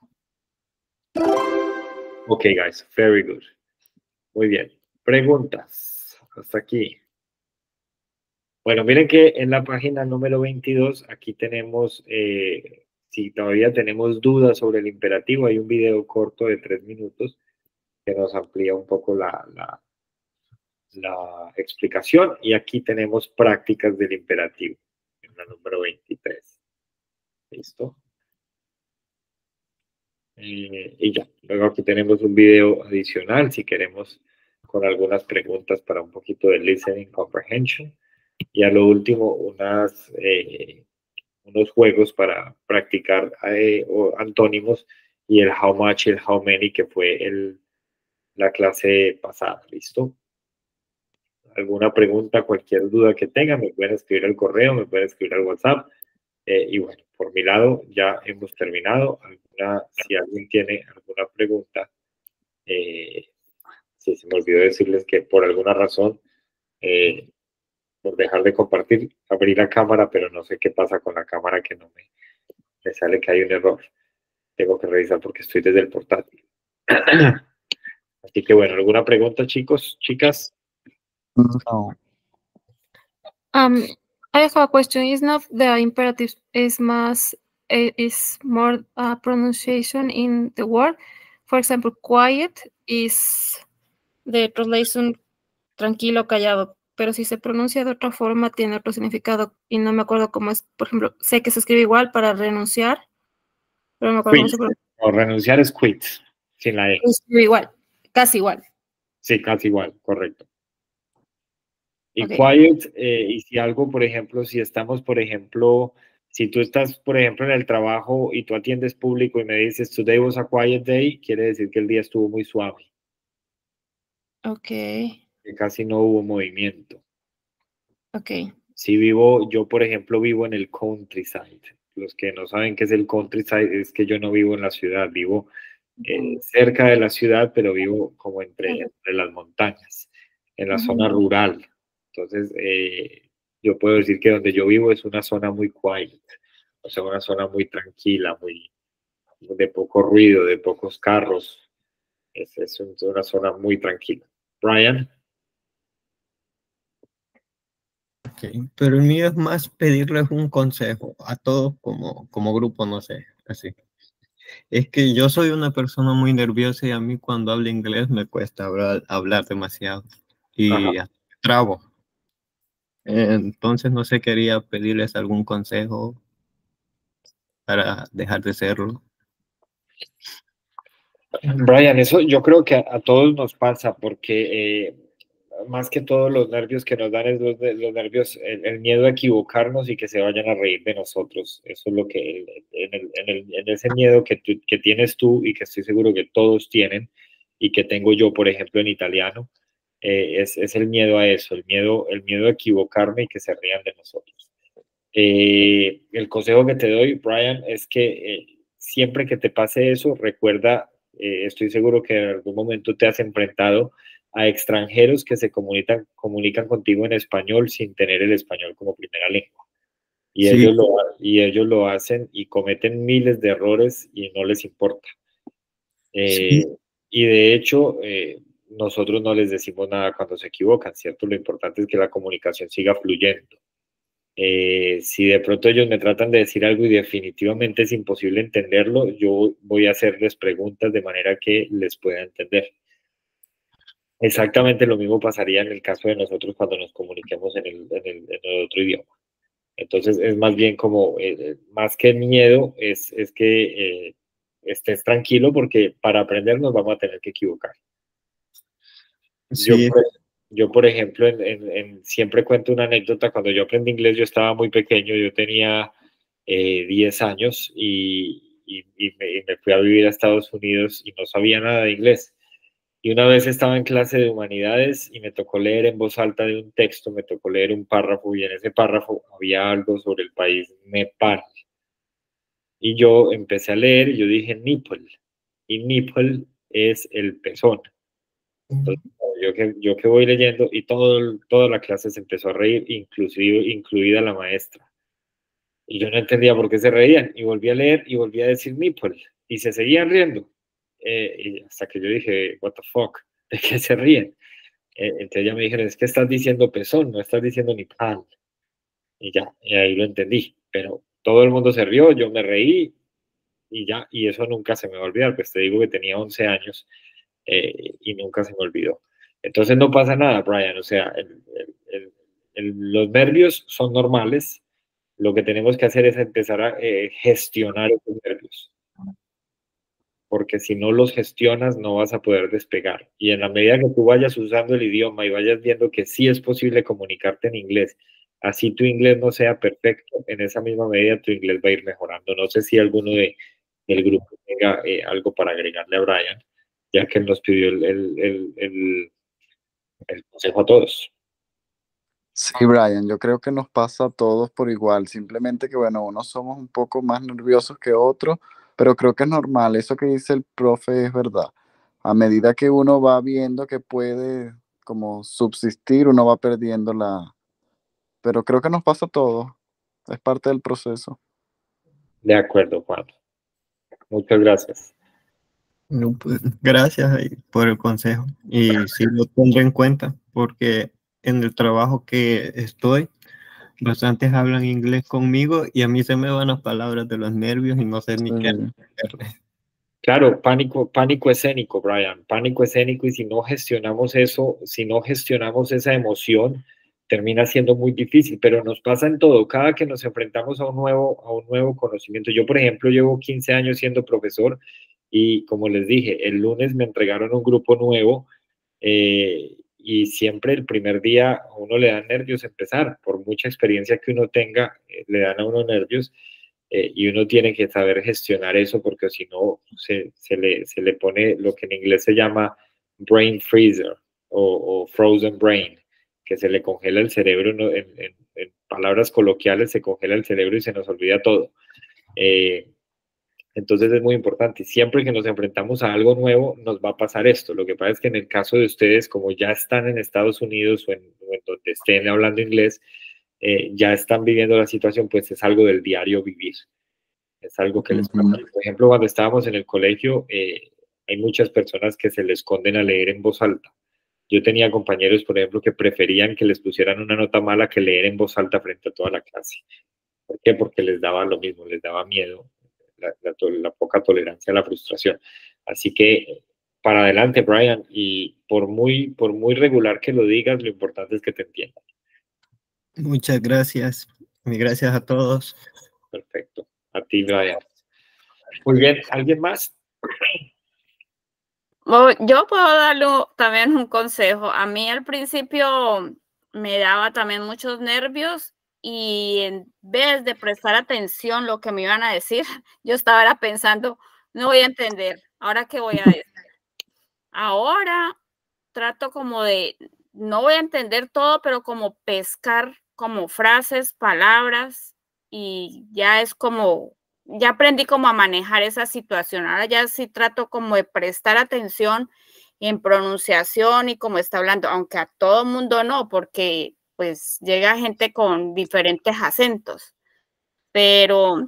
Ok, guys, very good. Muy bien. Preguntas. Hasta aquí. Bueno, miren que en la página número 22, aquí tenemos, si todavía tenemos dudas sobre el imperativo, hay un video corto de 3 minutos que nos amplía un poco la explicación. Y aquí tenemos prácticas del imperativo, en la número 23. ¿Listo? Y ya, luego aquí tenemos un video adicional si queremos con algunas preguntas para un poquito de listening comprehension. Y a lo último, unos juegos para practicar antónimos y el how much y el how many que fue la clase pasada. ¿Listo? Alguna pregunta, cualquier duda que tengan, me pueden escribir al correo, me pueden escribir al WhatsApp. Y bueno, por mi lado ya hemos terminado. Si alguien tiene alguna pregunta, sí, se me olvidó decirles que por alguna razón, por dejar de compartir, abrí la cámara, pero no sé qué pasa con la cámara que no me sale que hay un error. Tengo que revisar porque estoy desde el portátil. Así que bueno, ¿alguna pregunta, chicos, chicas? No. I have a question. Is not the imperative is more pronunciation in the word? For example, quiet is the translation tranquilo, callado, pero si se pronuncia de otra forma tiene otro significado y no me acuerdo cómo es. Por ejemplo, sé que se escribe igual para renunciar, pero no me acuerdo cómo se pronuncia. O renunciar es quit, sin la E. Se escribe igual, casi igual. Sí, casi igual, correcto. Y Okay. quiet, y si algo, por ejemplo, si estamos, por ejemplo, si tú estás, por ejemplo, en el trabajo y tú atiendes público y me dices, today was a quiet day, quiere decir que el día estuvo muy suave. Ok. Que casi no hubo movimiento. Ok. Si yo, por ejemplo, vivo en el countryside. Los que no saben qué es el countryside es que yo no vivo en la ciudad, vivo cerca de la ciudad, pero vivo como entre las montañas, en la zona rural. Entonces, yo puedo decir que donde yo vivo es una zona muy quiet, o sea, una zona muy tranquila, muy de poco ruido, de pocos carros. Es una zona muy tranquila. Brian. Okay. Pero el mío es más pedirles un consejo a todos como grupo, no sé, así. Es que yo soy una persona muy nerviosa y a mí cuando hablo inglés me cuesta hablar demasiado y trabo. Entonces no sé, quería pedirles algún consejo para dejar de serlo. Brian, eso yo creo que a todos nos pasa porque más que todo los nervios que nos dan es los nervios, el miedo a equivocarnos y que se vayan a reír de nosotros. Eso es lo que en ese miedo que tienes tú y que estoy seguro que todos tienen y que tengo yo, por ejemplo, en italiano, es el miedo a eso, el miedo a equivocarme y que se rían de nosotros. El consejo que te doy, Brian, es que siempre que te pase eso, recuerda, estoy seguro que en algún momento te has enfrentado a extranjeros que se comunican contigo en español sin tener el español como primera lengua. Y, Sí. ellos lo hacen y cometen miles de errores y no les importa. Sí. Y de hecho, nosotros no les decimos nada cuando se equivocan, ¿cierto? Lo importante es que la comunicación siga fluyendo. Si de pronto ellos me tratan de decir algo y definitivamente es imposible entenderlo, yo voy a hacerles preguntas de manera que les pueda entender. Exactamente lo mismo pasaría en el caso de nosotros cuando nos comuniquemos en el otro idioma. Entonces es más bien como, más que miedo, es que estés tranquilo porque para aprender nos vamos a tener que equivocar. Sí. Yo, por ejemplo, siempre cuento una anécdota. Cuando yo aprendí inglés, yo estaba muy pequeño, yo tenía 10 años y me fui a vivir a Estados Unidos y no sabía nada de inglés. Y una vez estaba en clase de humanidades y me tocó leer en voz alta de un texto, me tocó leer un párrafo y en ese párrafo había algo sobre el país Nepal. Y yo empecé a leer y yo dije nipple, y nipple es el pezón. Entonces, yo que voy leyendo y toda la clase se empezó a reír, incluida la maestra. Y yo no entendía por qué se reían. Y volví a leer y volví a decir nipple. Y se seguían riendo. Y hasta que yo dije, what the fuck, ¿de qué se ríen? Entonces ya me dijeron, es que estás diciendo pezón, no estás diciendo nipal. Y ya, y ahí lo entendí. Pero todo el mundo se rió, yo me reí y ya, y eso nunca se me va a olvidar. Pues te digo que tenía 11 años y nunca se me olvidó. Entonces no pasa nada, Brian. O sea, los nervios son normales. Lo que tenemos que hacer es empezar a gestionar esos nervios. Porque si no los gestionas, no vas a poder despegar. Y en la medida que tú vayas usando el idioma y vayas viendo que sí es posible comunicarte en inglés, así tu inglés no sea perfecto, en esa misma medida tu inglés va a ir mejorando. No sé si alguno del grupo tenga algo para agregarle a Brian, ya que él nos pidió el consejo a todos. Sí, Brian, yo creo que nos pasa a todos por igual, simplemente que, bueno, unos somos un poco más nerviosos que otros, pero creo que es normal, eso que dice el profe es verdad. A medida que uno va viendo que puede como subsistir, uno va perdiendo Pero creo que nos pasa a todos, es parte del proceso. De acuerdo, Juan. Muchas gracias. No, pues, gracias por el consejo y sí lo tendré en cuenta porque en el trabajo que estoy, bastantes hablan inglés conmigo y a mí se me van las palabras de los nervios y no sé ni qué hacerle. Claro, pánico escénico, Brian, pánico escénico, y si no gestionamos eso, si no gestionamos esa emoción, termina siendo muy difícil, pero nos pasa en todo, cada que nos enfrentamos a un nuevo conocimiento. Yo, por ejemplo, llevo 15 años siendo profesor y como les dije, el lunes me entregaron un grupo nuevo y siempre el primer día a uno le dan nervios empezar, por mucha experiencia que uno tenga, le dan a uno nervios. Y uno tiene que saber gestionar eso porque si no se le pone lo que en inglés se llama brain freezer o frozen brain, que se le congela el cerebro, ¿no? En palabras coloquiales se congela el cerebro y se nos olvida todo. Entonces es muy importante. Siempre que nos enfrentamos a algo nuevo, nos va a pasar esto. Lo que pasa es que en el caso de ustedes, como ya están en Estados Unidos o en donde estén hablando inglés, ya están viviendo la situación, pues es algo del diario vivir. Es algo que les pasa. Por ejemplo, cuando estábamos en el colegio, hay muchas personas que se les esconden a leer en voz alta. Yo tenía compañeros, por ejemplo, que preferían que les pusieran una nota mala que leer en voz alta frente a toda la clase. ¿Por qué? Porque les daba lo mismo, les daba miedo, la poca tolerancia a la frustración. Así que para adelante, Brian, y por muy regular que lo digas, lo importante es que te entiendan. Muchas gracias. Y gracias a todos. Perfecto. A ti, Brian. Muy bien. ¿Alguien más? Yo puedo darle también un consejo. A mí al principio me daba también muchos nervios y en vez de prestar atención lo que me iban a decir, yo estaba pensando, no voy a entender, ¿ahora qué voy a decir? Ahora trato como de, no voy a entender todo, pero como pescar como frases, palabras, y ya es como, ya aprendí como a manejar esa situación. Ahora ya sí trato como de prestar atención en pronunciación y como está hablando, aunque a todo mundo no, porque pues llega gente con diferentes acentos, pero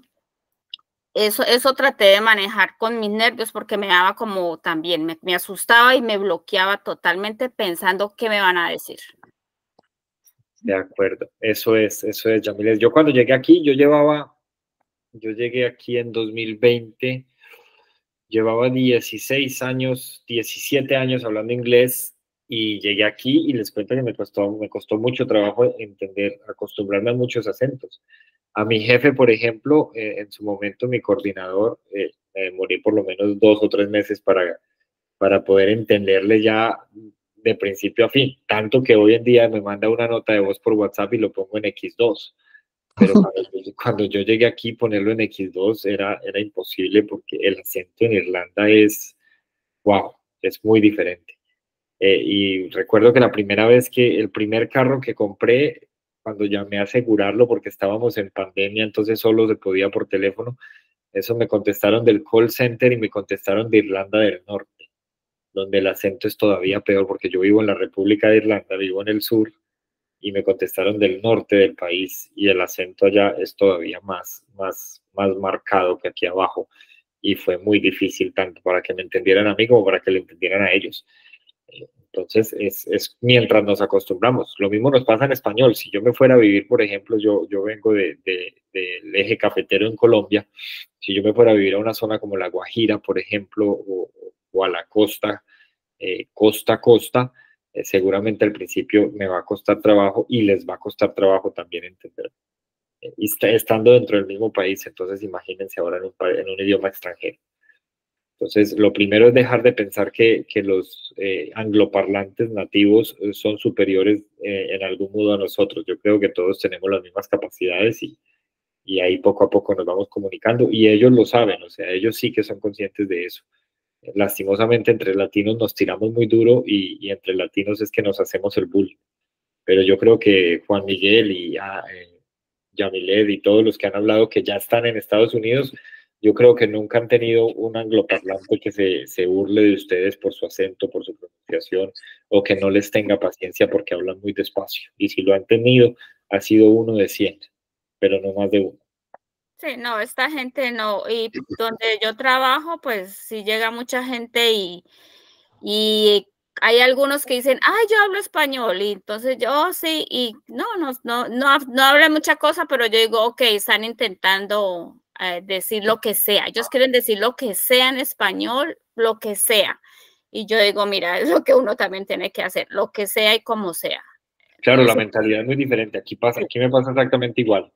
eso traté de manejar con mis nervios porque me daba como también, me asustaba y me bloqueaba totalmente pensando qué me van a decir. De acuerdo, eso es, Yamilet. Yo cuando llegué aquí, yo llegué aquí en 2020, llevaba 16 años, 17 años hablando inglés y llegué aquí y les cuento que me costó mucho trabajo entender, acostumbrarme a muchos acentos. A mi jefe, por ejemplo, en su momento, mi coordinador, me demoré por lo menos 2 o 3 meses para poder entenderle ya de principio a fin. Tanto que hoy en día me manda una nota de voz por WhatsApp y lo pongo en X2. Pero cuando yo llegué aquí, ponerlo en X2 era imposible porque el acento en Irlanda es, wow, es muy diferente. Y recuerdo que la primera vez el primer carro que compré, cuando llamé a asegurarlo porque estábamos en pandemia, entonces solo se podía por teléfono, eso me contestaron del call center y me contestaron de Irlanda del Norte, donde el acento es todavía peor porque yo vivo en la República de Irlanda, vivo en el sur, y me contestaron del norte del país y el acento allá es todavía más marcado que aquí abajo y fue muy difícil tanto para que me entendieran a mí como para que le entendieran a ellos. Entonces, es mientras nos acostumbramos. Lo mismo nos pasa en español. Si yo me fuera a vivir, por ejemplo, yo vengo del eje cafetero en Colombia, si yo me fuera a vivir a una zona como La Guajira, por ejemplo, o a la costa, costa a costa, seguramente al principio me va a costar trabajo y les va a costar trabajo también entender. Y estando dentro del mismo país, entonces imagínense ahora en un idioma extranjero. Entonces, lo primero es dejar de pensar que los angloparlantes nativos son superiores en algún modo a nosotros. Yo creo que todos tenemos las mismas capacidades y ahí poco a poco nos vamos comunicando y ellos lo saben, o sea, ellos sí que son conscientes de eso. Lastimosamente entre latinos nos tiramos muy duro y entre latinos es que nos hacemos el bullying. Pero yo creo que Juan Miguel y Yamilet y todos los que han hablado que ya están en Estados Unidos, yo creo que nunca han tenido un angloparlante que se burle de ustedes por su acento, por su pronunciación, o que no les tenga paciencia porque hablan muy despacio. Y si lo han tenido, ha sido 1 de 100, pero no más de 1. Sí, no, esta gente no. Y donde yo trabajo, pues sí llega mucha gente y hay algunos que dicen, ay, yo hablo español, y entonces yo sí, y no hablan mucha cosa, pero yo digo, ok, están intentando decir lo que sea, ellos quieren decir lo que sea en español, lo que sea, y yo digo, mira, es lo que uno también tiene que hacer, lo que sea y como sea. Claro, la mentalidad es muy diferente, aquí me pasa exactamente igual.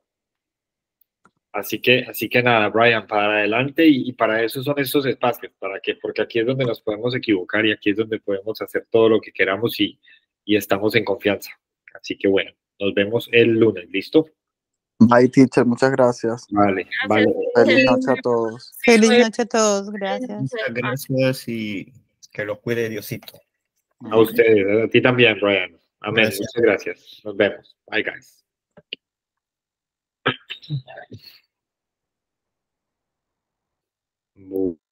Así que nada, Brian, para adelante y para eso son estos espacios, porque aquí es donde nos podemos equivocar y aquí es donde podemos hacer todo lo que queramos y estamos en confianza. Así que bueno, nos vemos el lunes, ¿listo? Bye, teacher, muchas gracias. Vale. Feliz noche a todos. Feliz noche a todos, gracias. Muchas gracias y que los cuide Diosito. A ustedes, a ti también, Brian. Amén. Gracias. Muchas gracias. Nos vemos. Bye, guys. Bu-